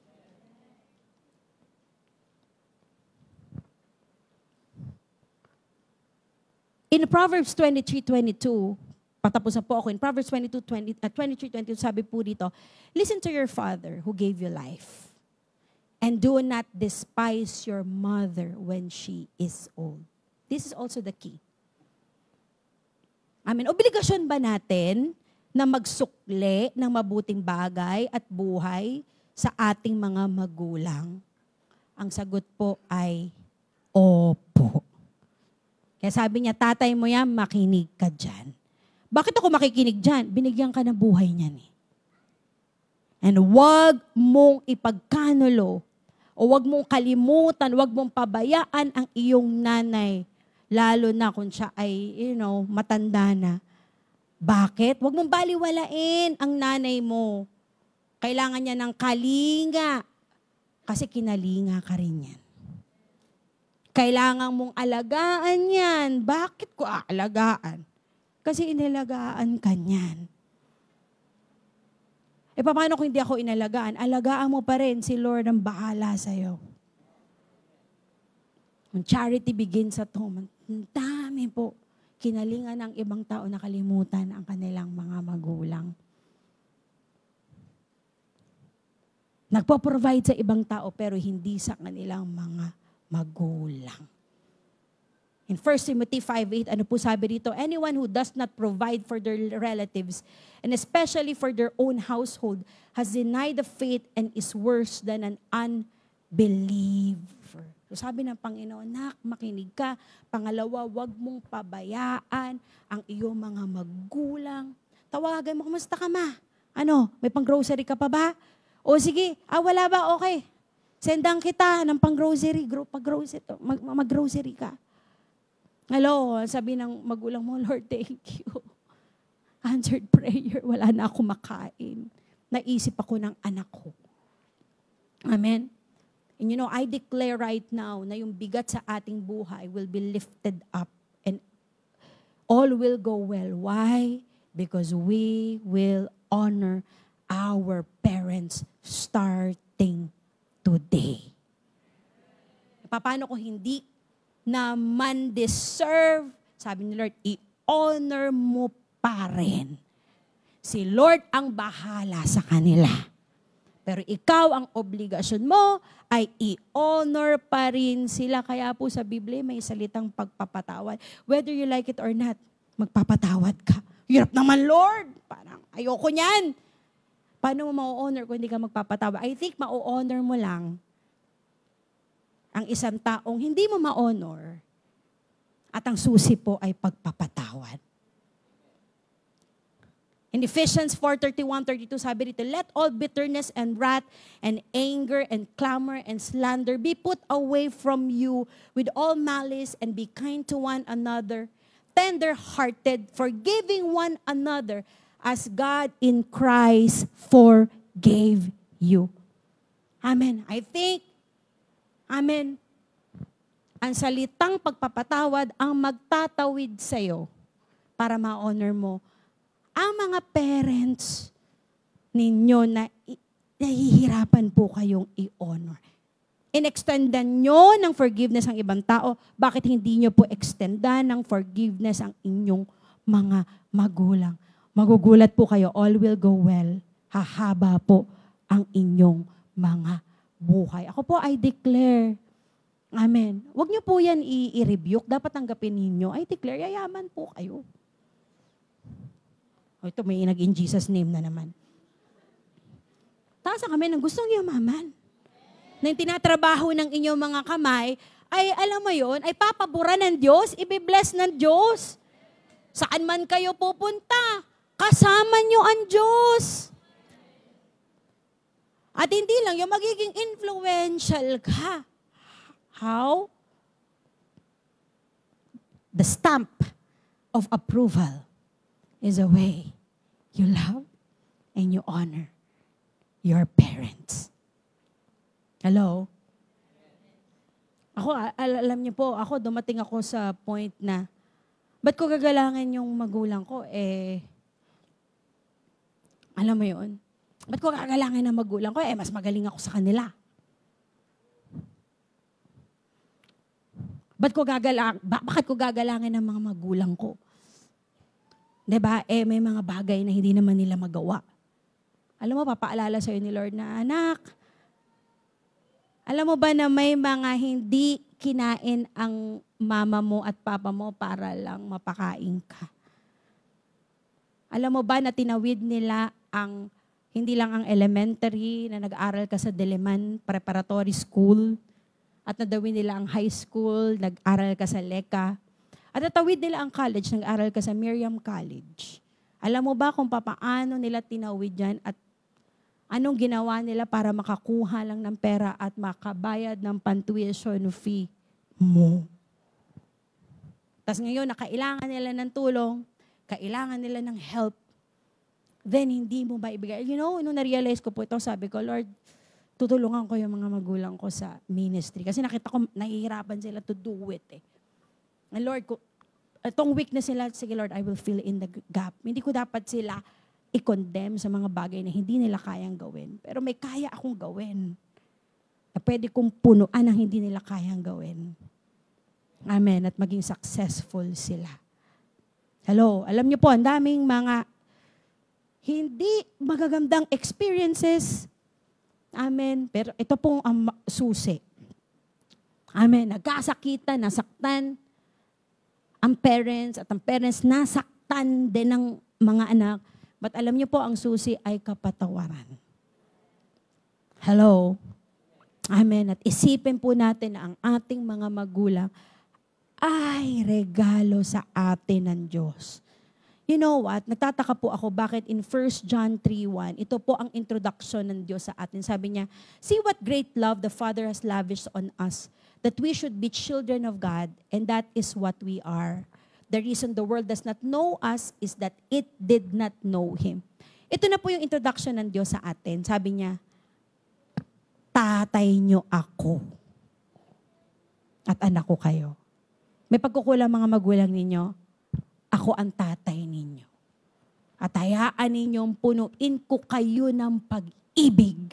In Proverbs 23:22, patapos na po ako. In Proverbs 23:22, sabi po dito, listen to your father who gave you life. And do not despise your mother when she is old. This is also the key. Amen. Obligasyon ba natin na magsukli ng mabuting bagay at buhay sa ating mga magulang? Ang sagot po ay, opo. Kaya sabi niya, tatay mo yan, makinig ka dyan. Bakit ako makikinig dyan? Binigyan ka ng buhay niyan eh. And wag mong ipagkanulo o wag mong kalimutan, wag mong pabayaan ang iyong nanay, lalo na kung siya ay, matanda na. Bakit? Wag mong baliwalain ang nanay mo. Kailangan niya ng kalinga. Kasi kinalinga ka rin yan. Kailangan mong alagaan yan. Bakit ko aalagaan? Kasi inalagaan ka niyan. E paano kung hindi ako inalagaan? Alagaan mo pa rin, si Lord ang bahala sa'yo. When charity begins at home, ang dami po. Kinalingan ng ibang tao na kalimutan ang kanilang mga magulang. Nagpo-provide sa ibang tao pero hindi sa kanilang mga magulang. In 1 Timothy 5:8, ano po sabi dito? Anyone who does not provide for their relatives, and especially for their own household, has denied the faith and is worse than an unbeliever. So sabi ng Panginoon, nak, makinig ka. Pangalawa, wag mong pabayaan ang iyong mga magulang. Tawagan mo, kumusta ka ma? May pang-grocery ka pa ba? O sige, wala ba? Okay. Sendang kita ng pang-grocery. Mag-grocery ka. Hello, sabi ng magulang mo, Lord, thank you. Answered prayer, wala na ako makain. Naisip ako ng anak ko. Amen? And I declare right now na yung bigat sa ating buhay will be lifted up and all will go well. Why? Because we will honor our parents starting today. Paano kung hindi naman deserve, sabi ni Lord, i-honor mo pa rin. Si Lord ang bahala sa kanila. Pero ikaw, ang obligasyon mo ay i-honor pa rin sila. Kaya po sa Biblia may salitang pagpapatawad. Whether you like it or not, magpapatawad ka. Hirap naman, Lord. Parang ayoko niyan. Paano mo ma-honor kung hindi ka magpapatawad? I think ma-honor mo lang ang isang taong hindi mo ma-honor at ang susi po ay pagpapatawad. In Ephesians 4:31-32, sabi dito, let all bitterness and wrath and anger and clamor and slander be put away from you with all malice, and be kind to one another, tender-hearted, forgiving one another as God in Christ forgave you. Amen. I think, amen, ang salitang pagpapatawad ang magtatawid sa'yo para ma-honor mo ang mga parents ninyo na nahihirapan po kayong i-honor. In-extendan nyo ng forgiveness ang ibang tao, bakit hindi nyo po extendan ng forgiveness ang inyong mga magulang? Magugulat po kayo, all will go well. Hahaba po ang inyong mga buhay. Ako po, I declare, amen. Huwag nyo po yan i-rebuke, dapat tanggapin ninyo. I declare, yayaman po kayo. Ito, may in Jesus name na naman. Taas kami ng gustong yumaman. Na yung tinatrabaho ng inyong mga kamay, ay alam mo yon, ay papabura ng Diyos, ibibless ng Diyos. Saan man kayo pupunta, kasama nyo ang Diyos. At hindi lang, yung magiging influential ka. How? The stamp of approval is a way you love and you honor your parents. Hello? Ako, alam niyo po, dumating ako sa point na, ba't ko gagalangin yung magulang ko? Alam mo yun? Ba't ko gagalangin ang magulang ko? Mas magaling ako sa kanila. Bakit ko gagalangin ang mga magulang ko? Diba? May mga bagay na hindi naman nila magawa. Alam mo, papaalala sa'yo ni Lord na, anak, alam mo ba na may mga hindi kinain ang mama mo at papa mo para lang mapakain ka? Alam mo ba na tinawid nila ang, hindi lang ang elementary, na nag-aral ka sa Diliman Preparatory School, at nadawin nila ang high school, nag-aral ka sa Leka, at natawid nila ang college, nag-aral ka sa Miriam College. Alam mo ba kung paano nila tinawid yan at anong ginawa nila para makakuha lang ng pera at makabayad ng pantuition fee mo? Tapos ngayon, kailangan nila ng tulong, kailangan nila ng help, then hindi mo ba ibigay? You know, nung na-realize ko po ito, sabi ko, Lord, tutulungan ko yung mga magulang ko sa ministry. Kasi nakita ko, nahihirapan sila to do it eh. And Lord, itong weakness nila, sige Lord, I will fill in the gap. Hindi ko dapat sila i-condemn sa mga bagay na hindi nila kayang gawin. Pero may kaya akong gawin. Na pwede kong punuan ang hindi nila kayang gawin. Amen. At maging successful sila. Hello. Alam niyo po, ang daming mga hindi magagandang experiences. Amen. Pero ito pong ang susi. Amen. Nagkasakitan, nasaktan ang parents at ang parents nasaktan din ng mga anak. But alam niyo po, ang susi ay kapatawaran. Hello. Amen. At isipin po natin na ang ating mga magulang ay regalo sa atin ng Diyos. You know what? Nagtataka po ako bakit in 1 John 3:1, ito po ang introduction ng Diyos sa atin. Sabi niya, see what great love the Father has lavished on us, that we should be children of God, and that is what we are. The reason the world does not know us is that it did not know Him. Ito na po yung introduction ng Diyos sa atin. Sabi niya, tatay niyo ako at anak ko kayo. May pagkukulang mga magulang ninyo, ako ang tatay ninyo. At hayaan ninyong punuin ko kayo ng pag-ibig.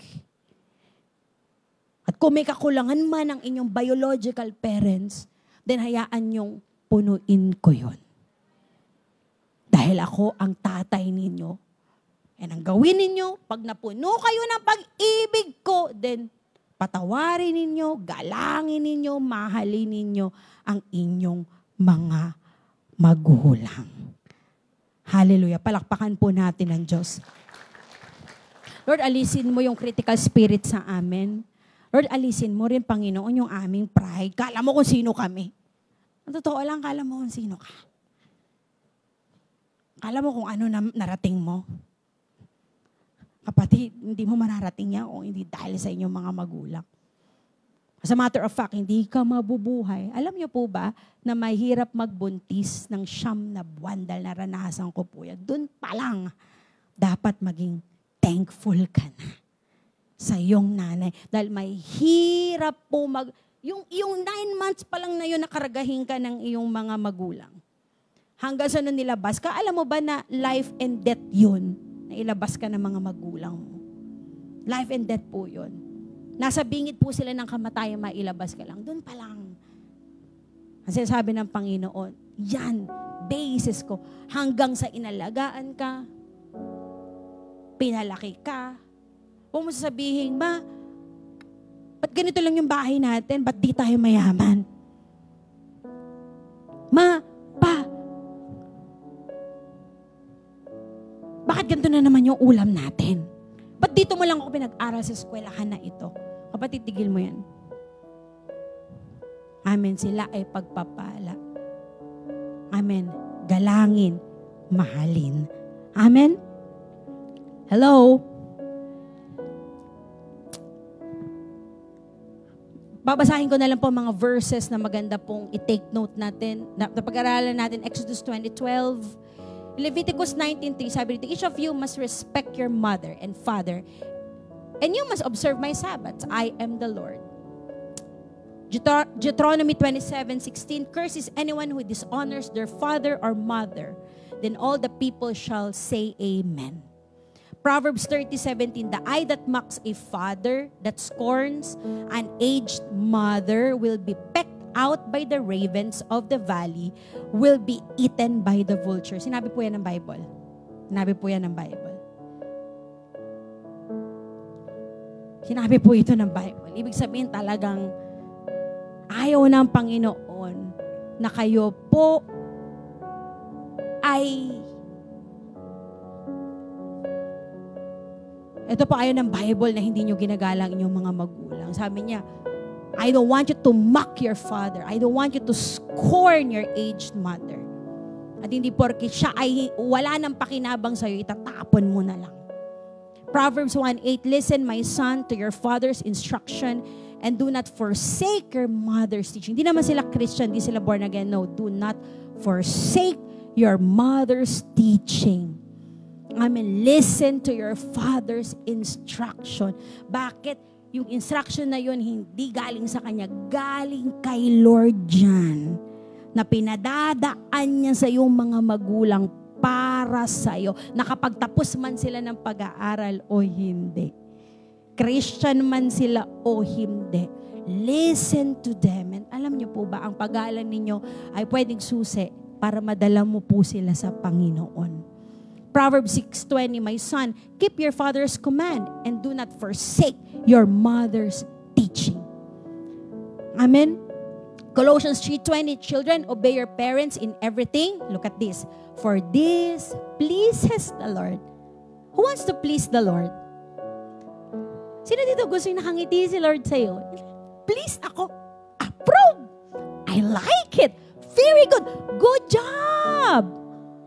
At kung may kakulangan man ang inyong biological parents, then hayaan niyong punuin ko yun. Dahil ako ang tatay ninyo. And ang gawin ninyo, pag napuno kayo ng pag-ibig ko, then patawarin ninyo, galangin ninyo, mahalin ninyo ang inyong mga magulang. Hallelujah. Palakpakan po natin ang Diyos. Lord, alisin mo yung critical spirit sa amin. Lord, alisin mo rin, Panginoon, yung aming pride. Kala mo kung sino kami. Ang totoo lang, kala mo kung sino ka. Kala mo kung ano narating mo. Kapatid, hindi mo mararating yan kung hindi dahil sa inyong mga magulang. As a matter of fact, hindi ka mabubuhay. Alam niyo po ba na mahirap magbuntis ng 9 na buwan dahil naranasan ko po yan. Doon pa lang, dapat maging thankful ka na sa iyong nanay. Dahil may hirap po yung 9 months pa lang na yun nakaragahin ka ng iyong mga magulang. Hanggang sa nung nilabas ka, alam mo ba na life and death yun? Na ilabas ka ng mga magulang mo. Life and death po yun. Nasa bingit po sila ng kamatayan, mailabas ka lang. Doon pa lang. Kasi sabi ng Panginoon, yan, basis ko. Hanggang sa inalagaan ka, pinalaki ka. Huwag mo sasabihin, ma, ba't ganito lang yung bahay natin? Ba't di tayo mayaman? Ma, pa, bakit ganito na naman yung ulam natin? Ba't dito mo lang ako pinag-aral sa eskwelahan na ito? Kapatid, tigil mo yan. Amen. Sila ay pagpapala. Amen. Galangin, mahalin. Amen. Hello? Babasahin ko na lang po mga verses na maganda pong i-take note natin. Napag-aralan natin Exodus 20:12. Leviticus 19:3, sabi dito, each of you must respect your mother and father, and you must observe my Sabbaths. I am the Lord. Deuteronomy 27:16, curse is anyone who dishonors their father or mother. Then all the people shall say amen. Proverbs 30:17, the eye that mocks a father, that scorns an aged mother, will be pecked out by the ravens of the valley, will be eaten by the vultures. Sinabi po yan ng Bible. Sinabi po yan ng Bible. Sinabi po ito ng Bible. Ibig sabihin talagang ayaw ng Panginoon na kayo po ay Ito po ayaw ng Bible na hindi nyo ginagalang inyong mga magulang. Sabi niya, I don't want you to mock your father. I don't want you to scorn your aged mother. At hindi porke siya ay wala nang pakinabang sa'yo, itatapon mo na lang. Proverbs 1:8, listen, my son, to your father's instruction and do not forsake your mother's teaching. Hindi naman sila Christian, hindi sila born again. No, do not forsake your mother's teaching. Listen to your father's instruction. Bakit? Yung instruction na yun, hindi galing sa kanya, galing kay Lord yan. Na pinadadaan niya sa iyong mga magulang para sa iyo. Nakapagtapos man sila ng pag-aaral o hindi. Christian man sila o hindi. Listen to them. And alam niyo po ba, ang pag-aaral ninyo ay pwedeng susi para madala mo po sila sa Panginoon. Proverbs 6:20, my son, keep your father's command and do not forsake your mother's teaching. Amen? Colossians 3:20, children, obey your parents in everything. Look at this. For this pleases the Lord. Who wants to please the Lord? Sino dito gusto yung nakangiti si Lord sa'yo? Please ako. Approve. I like it. Very good. Good job.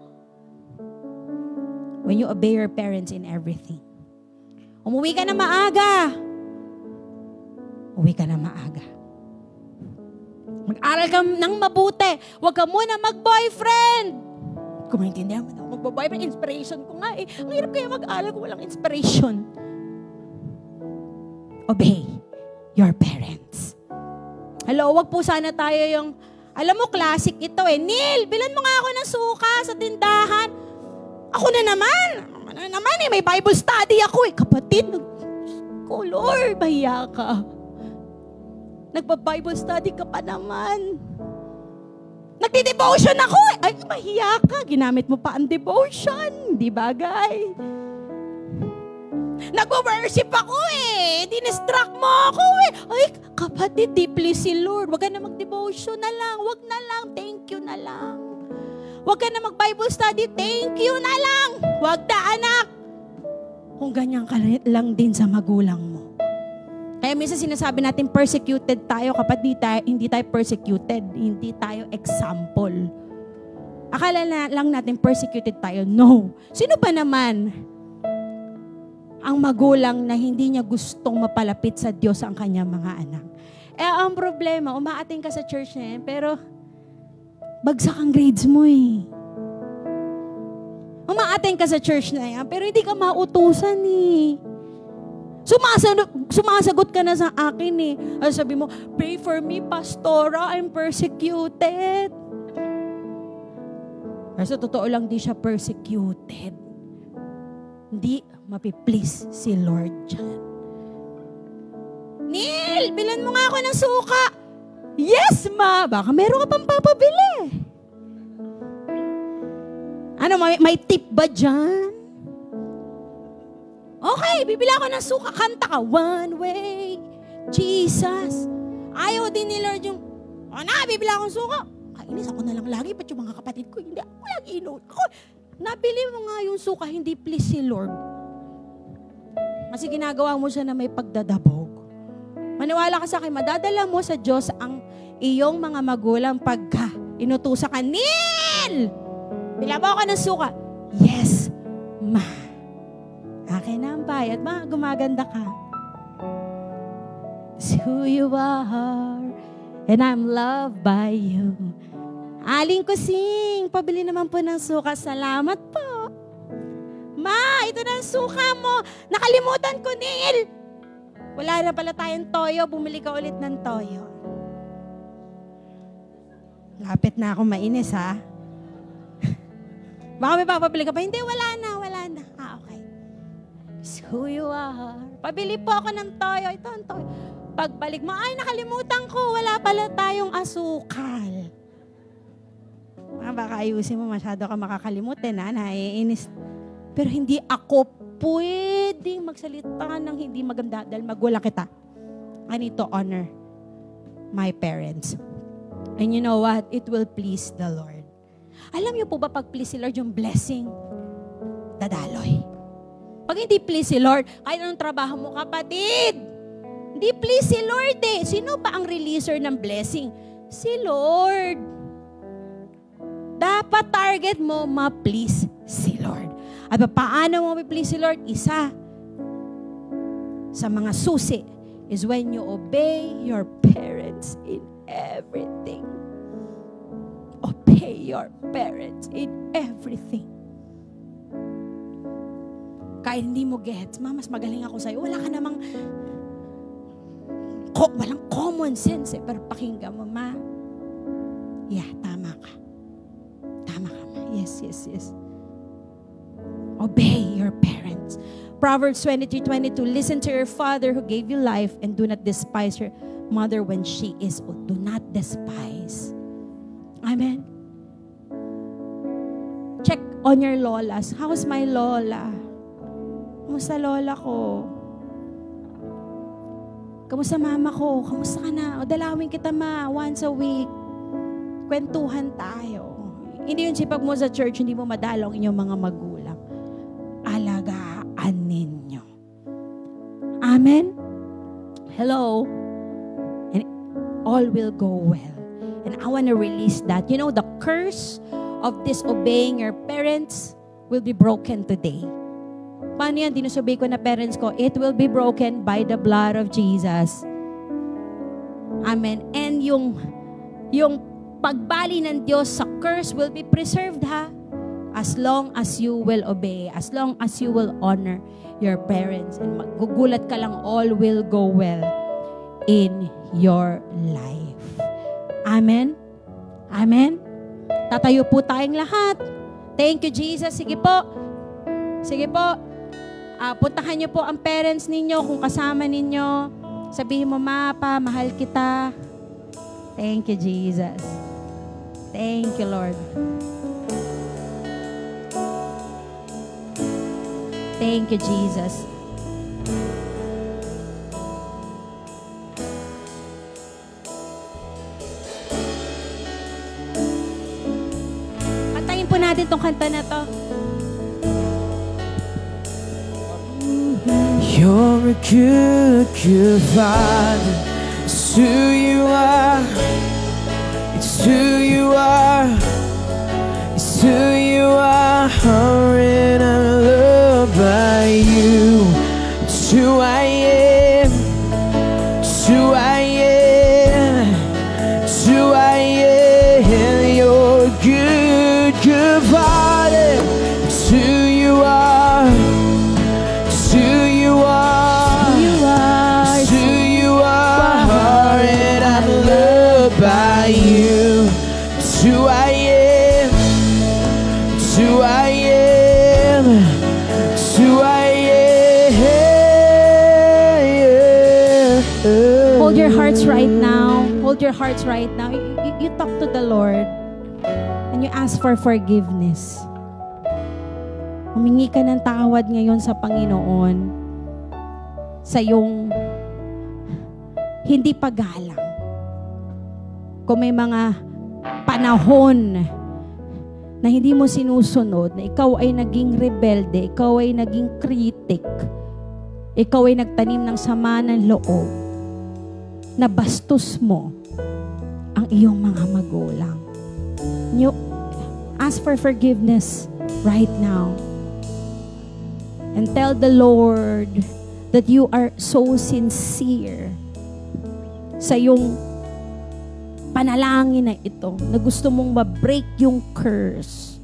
When you obey your parents in everything. Umuwi ka na maaga. Uwi ka na maaga. Mag-aral ka ng mabuti. Huwag ka muna mag-boyfriend. Kung maintindihan mo na, mag-boyfriend, inspiration ko nga eh. Ang hirap kaya mag-aral kung walang inspiration. Obey your parents. Hello, wag po sana tayo yung, alam mo, classic ito eh. Neil, bilan mo nga ako ng suka sa tindahan. Ako na naman eh, may Bible study ako eh. Kapatid, Lord, mahiya ka. Nagpa-Bible study ka pa naman. Nagdi-devotion ako eh. Ay, mahiya ka. Ginamit mo pa ang devotion. Di bagay. Nag-worship ako eh. Dinistract mo ako eh. Ay, kapatid, deeply si Lord. Huwag ka na mag-devotion na lang. Huwag na lang. Thank you na lang. Huwag ka na mag-Bible study. Thank you na lang. Huwag na, anak. Kung ganyan ka lang din sa magulang mo. Kaya minsan sinasabi natin persecuted tayo kapag hindi tayo persecuted. Hindi tayo example. Akala na lang natin persecuted tayo. No. Sino ba naman ang magulang na hindi niya gustong mapalapit sa Diyos ang kanyang mga anak? Ang problema, umaating ka sa church na yan, pero bagsak ang grades mo eh. Umaating ka sa church na yan, pero hindi ka mautusan eh. Sumasagot ka na sa akin eh. Sabi mo, pray for me, Pastora, I'm persecuted. Pero sa totoo lang, di siya persecuted. Hindi mapiplease si Lord dyan. Neil, bilan mo nga ako ng suka. Yes, ma! Baka meron ka pang papabili. Ano, may tip ba dyan? Okay, bibili ako ng suka. Kanta ka. One way, Jesus. Ayaw din ni Lord yung, bibili ako ng suka. Kainis ako na lang lagi. Ba't yung mga kapatid ko, hindi ako lagi inuwi. Nabili mo nga yung suka, hindi please si Lord. Kasi ginagawa mo siya na may pagdadabog. Maniwala ka sa akin, madadala mo sa Diyos ang iyong mga magulang pagka inutusan ka, Neil! Bilabaw ka ng suka. Yes, ma. Akin na ang bayad. Ma, gumaganda ka. It's who you are, and I'm loved by you. Aling Kusing, pabili naman po ng suka. Salamat po. Ma, ito na ang suka mo. Nakalimutan ko, Neil. Wala na pala tayong toyo. Bumili ka ulit ng toyo. Lapit na ako mainis, ha? Baka may papabili ka pa. Hindi, wala na. Okay. It's who you are. Pabili po ako ng toyo. Ito ang toyo. Pagbalik mo, ay, nakalimutan ko. Wala pala tayong asukal. Baka ayusin mo, masyado ka makakalimutin, ha? Naiinis. Pero hindi ako pwedeng magsalita ng hindi maganda dahil magulang kita. I need to honor my parents. And you know what? It will please the Lord. Alam niyo po ba pag please si Lord yung blessing? Dadaloy. Pag hindi please si Lord, kahit anong trabaho mo, kapatid, hindi please si Lord eh. Sino ba ang releaser ng blessing? Si Lord. Dapat target mo, ma-please si Lord. At paano mo ma-please si Lord? Isa sa mga susi is when you obey your parents in everything. Obey your parents in everything. Kahit hindi mo gets, Ma, mas magaling ako sa'yo. Wala ka namang, walang common sense eh. Pero pakinggan mo, Ma. Yeah, tama ka. Tama ka, Ma. Yes, yes, yes. Obey your parents. Proverbs 23:22, listen to your father who gave you life and do not despise your mother when she is old. Do not despise. Amen. Check on your lolas. How's my lola? Kamusta lola ko? Kamusta mama ko? Kamusta ka na? O dalawin kita, Ma, once a week. Kwentuhan tayo. Hindi yun sipag mo sa church, hindi mo madalaw ang inyong mga magulang. Alagaan ninyo. Amen? Hello? And all will go well. And I want to release that. You know, the curse of disobeying your parents will be broken today. Paano yan? Dinusobey ko na parents ko. It will be broken by the blood of Jesus. Amen. And yung pagbali ng Diyos sa curse will be preserved, ha? As long as you will obey, as long as you will honor your parents, and magugulat ka lang, all will go well in your life. Amen? Amen? Tatayo po tayong lahat. Thank you, Jesus. Sige po. Sige po. Puntahan niyo po ang parents ninyo kung kasama ninyo. Sabihin mo, Ma, Pa, mahal kita. Thank you, Jesus. Thank you, Lord. Thank you, Jesus. Kantayin po natin tong kanta na to. You're a good, good Father. It's who you are. It's who you are. It's who you are. And I'm loved by you. It's who I am. It's who I am. It's who I am. You're a good, good Father. It's who you are. It's who you are. It's who you are. And I'm loved by you. It's who I am. It's who I am. It's who I am. Hold your hearts right now. Hold your hearts right now. You talk to the Lord and you ask for forgiveness. Humingi ka ng tawad ngayon sa Panginoon sa iyong hindi paggalang. Kung may mga panahon na hindi mo sinusunod, na ikaw ay naging rebelde, ikaw ay naging critic, ikaw ay nagtanim ng sama ng loob, na bastos mo ang iyong mga magulang. You ask for forgiveness right now. And tell the Lord that you are so sincere sa iyong panalangin na ito, na gusto mong ma-break yung curse.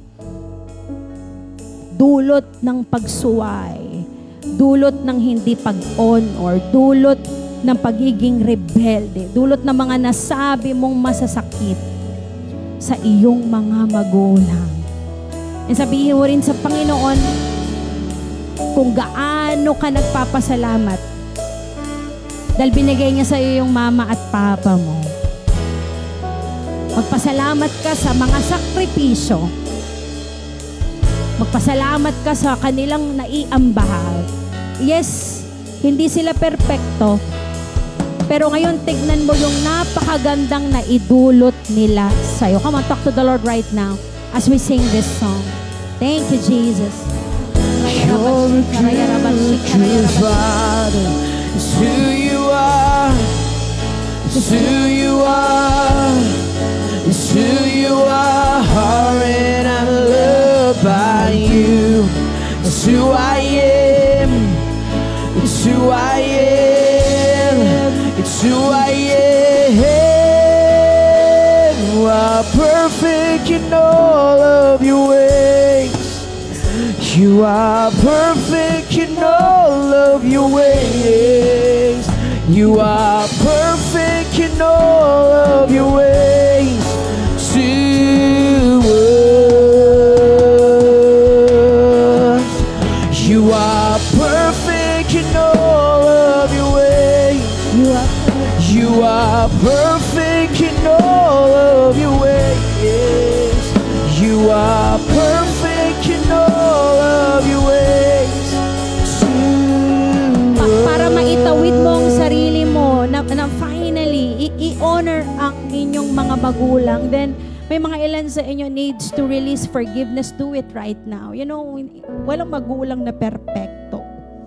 Dulot ng pagsuway, dulot ng hindi pag-honor, dulot ng pagiging rebelde, dulot ng mga nasabi mong masasakit sa iyong mga magulang. And sabihin mo rin sa Panginoon kung gaano ka nagpapasalamat dahil binigay niya sa iyo yung mama at papa mo. Magpasalamat ka sa mga sakripisyo. Magpasalamat ka sa kanilang naiambahal. Yes, hindi sila perpekto, pero ngayon tignan mo yung napakagandang naidulot nila sa iyo. Come on, talk to the Lord right now as we sing this song. Thank you, Jesus. You're a good Father. It's who you are. It's who you are. It's who you are. And I'm loved by you. It's who I am. It's who I am. It's who I am. You are perfect in all of your ways. You are perfect in all of your ways. You are perfect in all of your ways to us. You are perfect in all of your ways. You are perfect in all of your ways. You are perfect in all of your ways to us. Para maitawid mo ang sarili mo na finally i-honor ang inyong mga magulang, then may mga ilan sa inyo needs to release forgiveness. Do it right now. You know, walang magulang na perpekto.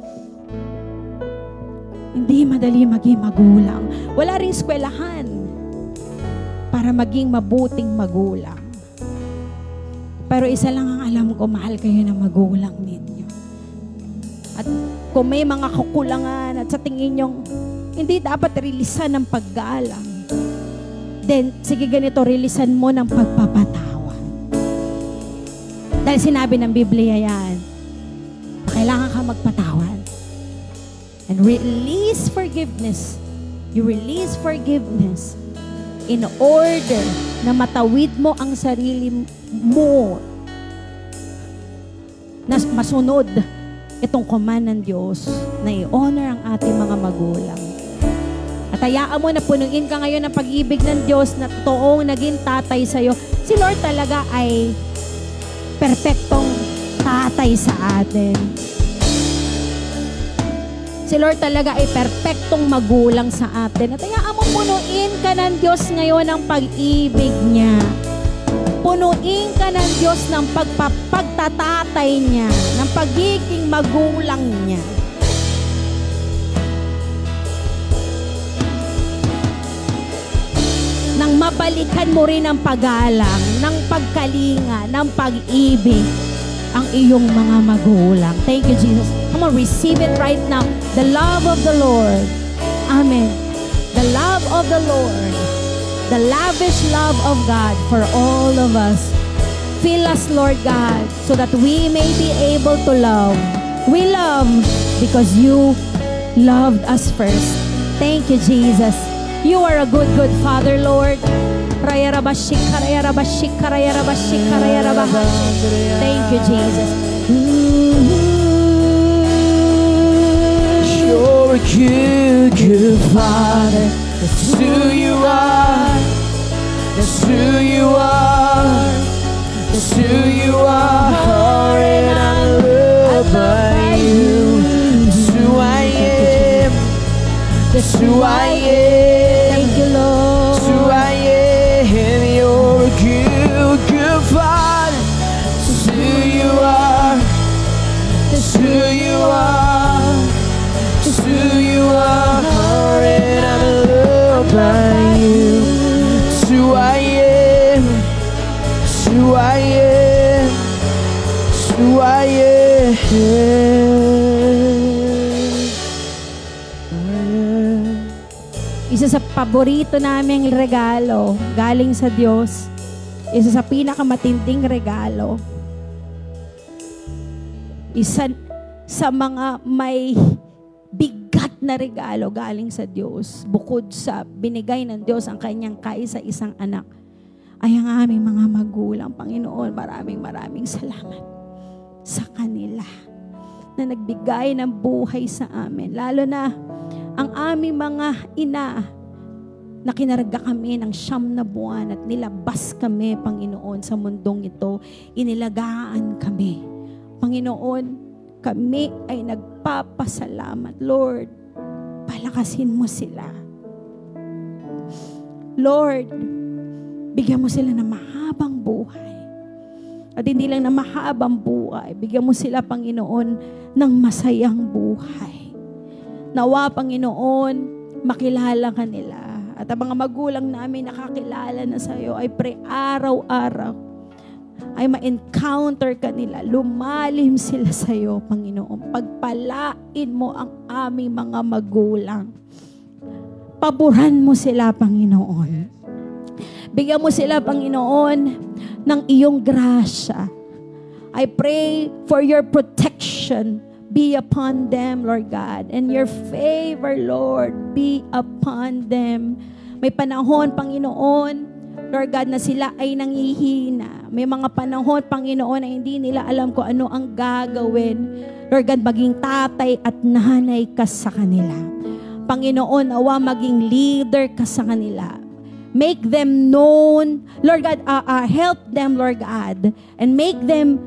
Hindi madali maging magulang. Wala ring eskwelahan para maging mabuting magulang. Pero isa lang ang alam ko, mahal kayo ng magulang ninyo. At kung may mga kakulangan at sa tingin nyong hindi dapat rilisan ng paggalang, then sige ganito, rilisan mo ng pagpapatawad. Dahil sinabi ng Biblia yan, kailangan ka magpatawad. And release forgiveness. You release forgiveness in order na matawid mo ang sarili mo na masunod itong command ng Diyos na i-honor ang ating mga magulang. At hayaan mo na punuin ka ngayon ng pag-ibig ng Diyos na totoong naging tatay sa'yo. Si Lord talaga ay perpektong tatay sa atin. Si Lord talaga ay perpektong magulang sa atin. At hayaan mo punuin ka ng Diyos ngayon ng pag-ibig niya. Punuin ka ng Diyos ng pagtatatay niya, ng pagiging magulang niya. Nang mabalikan mo rin ang paggalang, ng pagkalinga, ng pag-ibig ang iyong mga magulang. Thank you, Jesus. Come on, receive it right now. The love of the Lord. Amen. The love of the Lord. The lavish love of God for all of us. Fill us, Lord God, so that we may be able to love. We love because you loved us first. Thank you, Jesus. You are a good, good Father, Lord. Thank you, Jesus. You're a good, good Father. That's who you are. That's who you are. That's who you are. And I'm loved by you. That's who I am. That's who I am. Thank you, Lord. That's who I am. You're a good, good Father. That's who you are. That's who you are. That's who you are. And I'm loved by you. That's who I am. That's who I am. That's who I am. Isa sa paborito naming regalo galing sa Diyos. Isa sa pinakamatinding regalo. Isa sa mga may bigat na regalo galing sa Diyos. Bukod sa binigay ng Diyos ang kanyang kaisa-isang anak, ay ang aming mga magulang. Panginoon, maraming salamat sa kanila na nagbigay ng buhay sa amin. Lalo na ang aming mga ina na kinarga kami ng 9 na buwan at nilabas kami, Panginoon, sa mundong ito. Inilagaan kami. Panginoon, kami ay nagpapasalamat. Lord, palakasin mo sila. Lord, bigyan mo sila ng mahabang buhay. At hindi lang na mahabang buhay. Bigyan mo sila, Panginoon, ng masayang buhay. Nawa, Panginoon, makilala ka nila. At ang mga magulang namin nakakilala na sa iyo, I pray araw-araw ay ma-encounter ka nila. Lumalim sila sa iyo, Panginoon. Pagpalain mo ang aming mga magulang. Paboran mo sila, Panginoon. Bigyan mo sila, Panginoon, ng iyong grasya. I pray for your protection be upon them, Lord God. And your favor, Lord, be upon them. May panahon, Panginoon, Lord God, na sila ay nangihina. May mga panahon, Panginoon, na hindi nila alam kung ano ang gagawin. Lord God, maging tatay at nanay ka sa kanila. Panginoon, awa maging leader ka sa kanila. Make them known, Lord God, help them, Lord God, and make them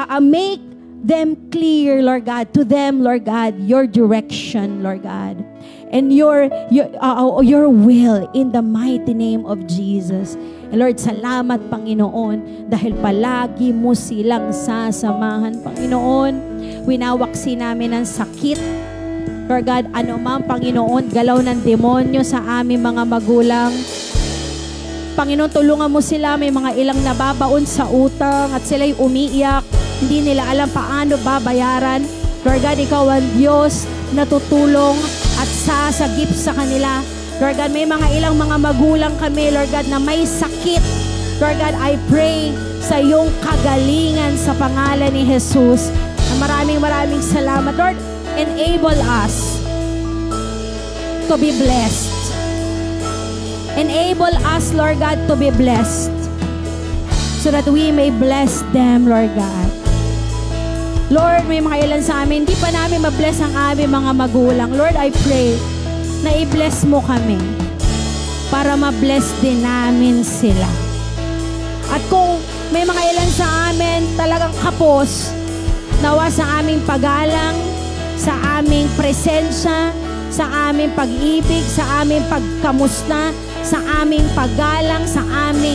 clear, Lord God, to them, Lord God, your direction, Lord God, and your will in the mighty name of Jesus. And Lord, salamat, Panginoon, dahil palagi mo silang sasamahan, Panginoon. Winawaksi namin ang sakit, Lord God, ano man, Panginoon, galaw ng demonyo sa aming mga magulang. Panginoon, tulungan mo sila. May mga ilang nababaon sa utang at sila'y umiiyak. Hindi nila alam paano babayaran. Lord God, ikaw ang Diyos na tutulong at sasagip sa kanila. Lord God, may mga ilang mga magulang kami, Lord God, na may sakit. Lord God, I pray sa iyong kagalingan sa pangalan ni Jesus. Maraming salamat. Lord, enable us to be blessed. Enable us, Lord God, to be blessed so that we may bless them, Lord God. Lord, may mga ilan sa amin, hindi pa namin mabless ang aming mga magulang. Lord, I pray na i-bless mo kami para mabless din namin sila. At kung may mga ilan sa amin talagang kapos, nawa sa aming paggalang, sa aming presensya, sa aming pag-ibig, sa aming pagkamusta, sa aming paggalang, sa aming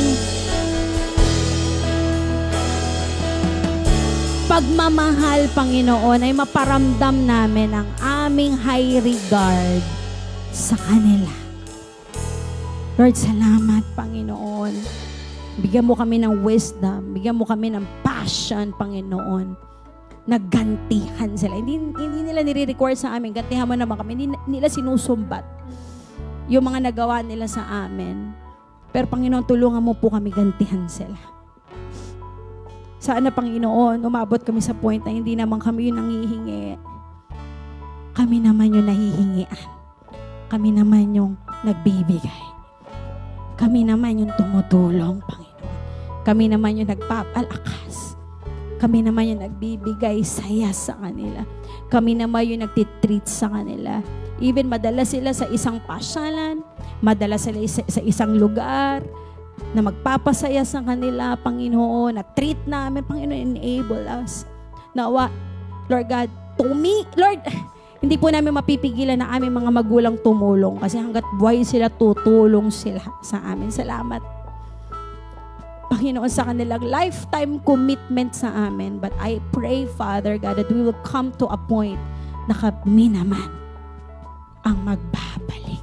pagmamahal, Panginoon, ay maparamdam namin ang aming high regard sa kanila. Lord, salamat, Panginoon. Bigyan mo kami ng wisdom, bigyan mo kami ng passion, Panginoon, na gantihan sila. Hindi nila nire-require sa amin, gantihan mo naman kami. Hindi nila sinusumbat yung mga nagawa nila sa amin. Pero Panginoon, tulungan mo po kami gantihan sila. Sana, Panginoon, umabot kami sa point na hindi naman kami yung nangihingi. Kami naman yung nahihingian. Kami naman yung nagbibigay. Kami naman yung tumutulong, Panginoon. Kami naman yung nagpapalakas. Kami naman yung nagbibigay saya sa kanila. Kami naman yung nagtitreat sa kanila. Even madala sila sa isang pasyalan, madala sila sa isang lugar na magpapasaya sa kanila, Panginoon, na treat namin, Panginoon, enable us. Nawa, Lord God, Lord, hindi po namin mapipigilan na aming mga magulang tumulong kasi hanggat buhay sila, tutulong sila sa amin. Salamat, Panginoon, sa kanilang lifetime commitment sa amin. But I pray, Father God, that we will come to a point na kami naman ang magbabalik.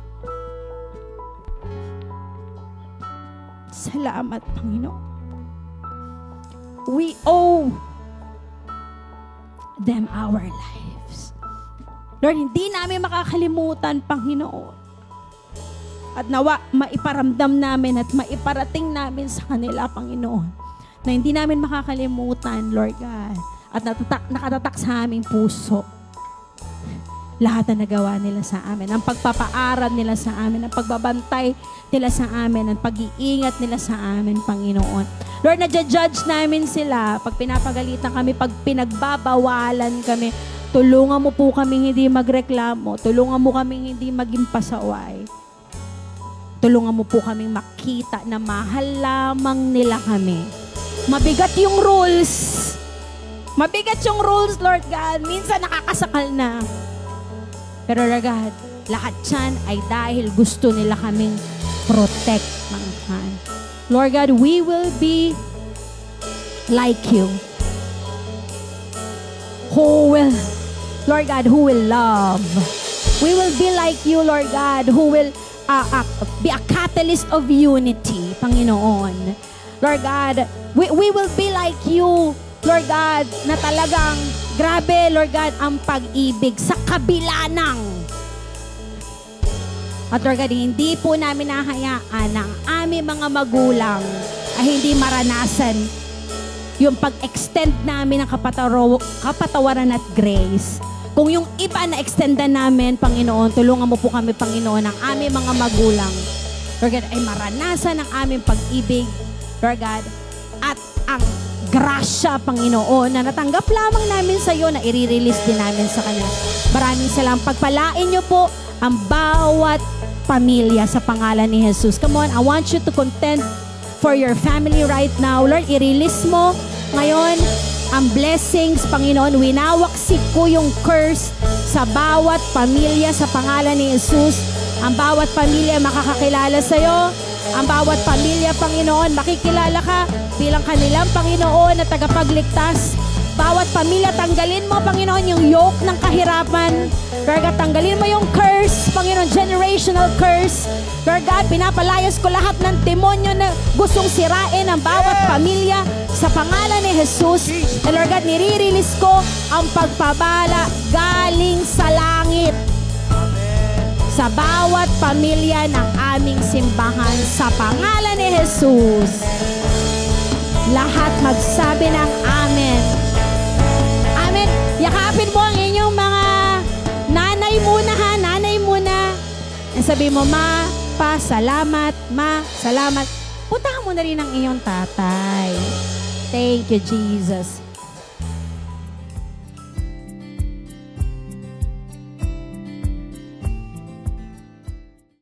Salamat, Panginoon. We owe them our lives. Lord, hindi namin makakalimutan, Panginoon. At nawa, maiparamdam namin at maiparating namin sa kanila, Panginoon, na hindi namin makakalimutan, Lord God, at nakatatak sa aming puso lahat na nagawa nila sa amin, ang pagpapaaral nila sa amin, ang pagbabantay nila sa amin, ang pag-iingat nila sa amin, Panginoon. Lord, nadja-judge namin sila pag pinapagalitan kami, pag pinagbabawalan kami. Tulungan mo po kami hindi magreklamo. Tulungan mo kami hindi maging pasaway. Tulungan mo po kami makita na mahal lamang nila kami. Mabigat yung rules. Mabigat yung rules, Lord God. Minsan nakakasakal na. Pero Lord God, lahat yan ay dahil gusto nila kaming protect, Lord God. We will like you. Who will, Lord God, who will love. We will be like you, Lord God, who will be a catalyst of unity, Panginoon. Lord God, we will be like you, Lord God, na talagang grabe, Lord God, ang pag-ibig sa kabila ng. At Lord God, hindi po namin nahayaan ng aming mga magulang ay hindi maranasan yung pag-extend namin ng kapatawaran at grace. Kung yung iba na extendan namin, Panginoon, tulungan mo po kami, Panginoon, ng aming mga magulang, Lord God, ay maranasan ang aming pag-ibig, Lord God, at ang grasya, Panginoon, na natanggap lamang namin sa iyo, na i-release din namin sa Kanya. Maraming salamat. Pagpalain niyo po ang bawat pamilya sa pangalan ni Jesus. Come on, I want you to contend for your family right now. Lord, i-release mo ngayon ang blessings, Panginoon. Winawaksik ko yung curse sa bawat pamilya sa pangalan ni Jesus. Ang bawat pamilya makakakilala sa iyo. Ang bawat pamilya, Panginoon, makikilala ka bilang kanilang Panginoon at tagapagligtas. Bawat pamilya, tanggalin mo, Panginoon, yung yoke ng kahirapan. Lord God, tanggalin mo yung curse, Panginoon, generational curse. Lord God, pinapalayas ko lahat ng demonyo na gustong sirain ang bawat pamilya sa pangalan ni Jesus. And Lord God, nire-release ko ang pagpabala galing sa langit sa bawat pamilya ng aming simbahan sa pangalan ni Jesus. Lahat magsabi ng Amen. Amen. Yakapin mo ang inyong mga nanay muna, ha? Nanay muna. Sabi mo, Ma, Pa, salamat. Ma, salamat. Puntahan mo na rin ang iyong tatay. Thank you, Jesus.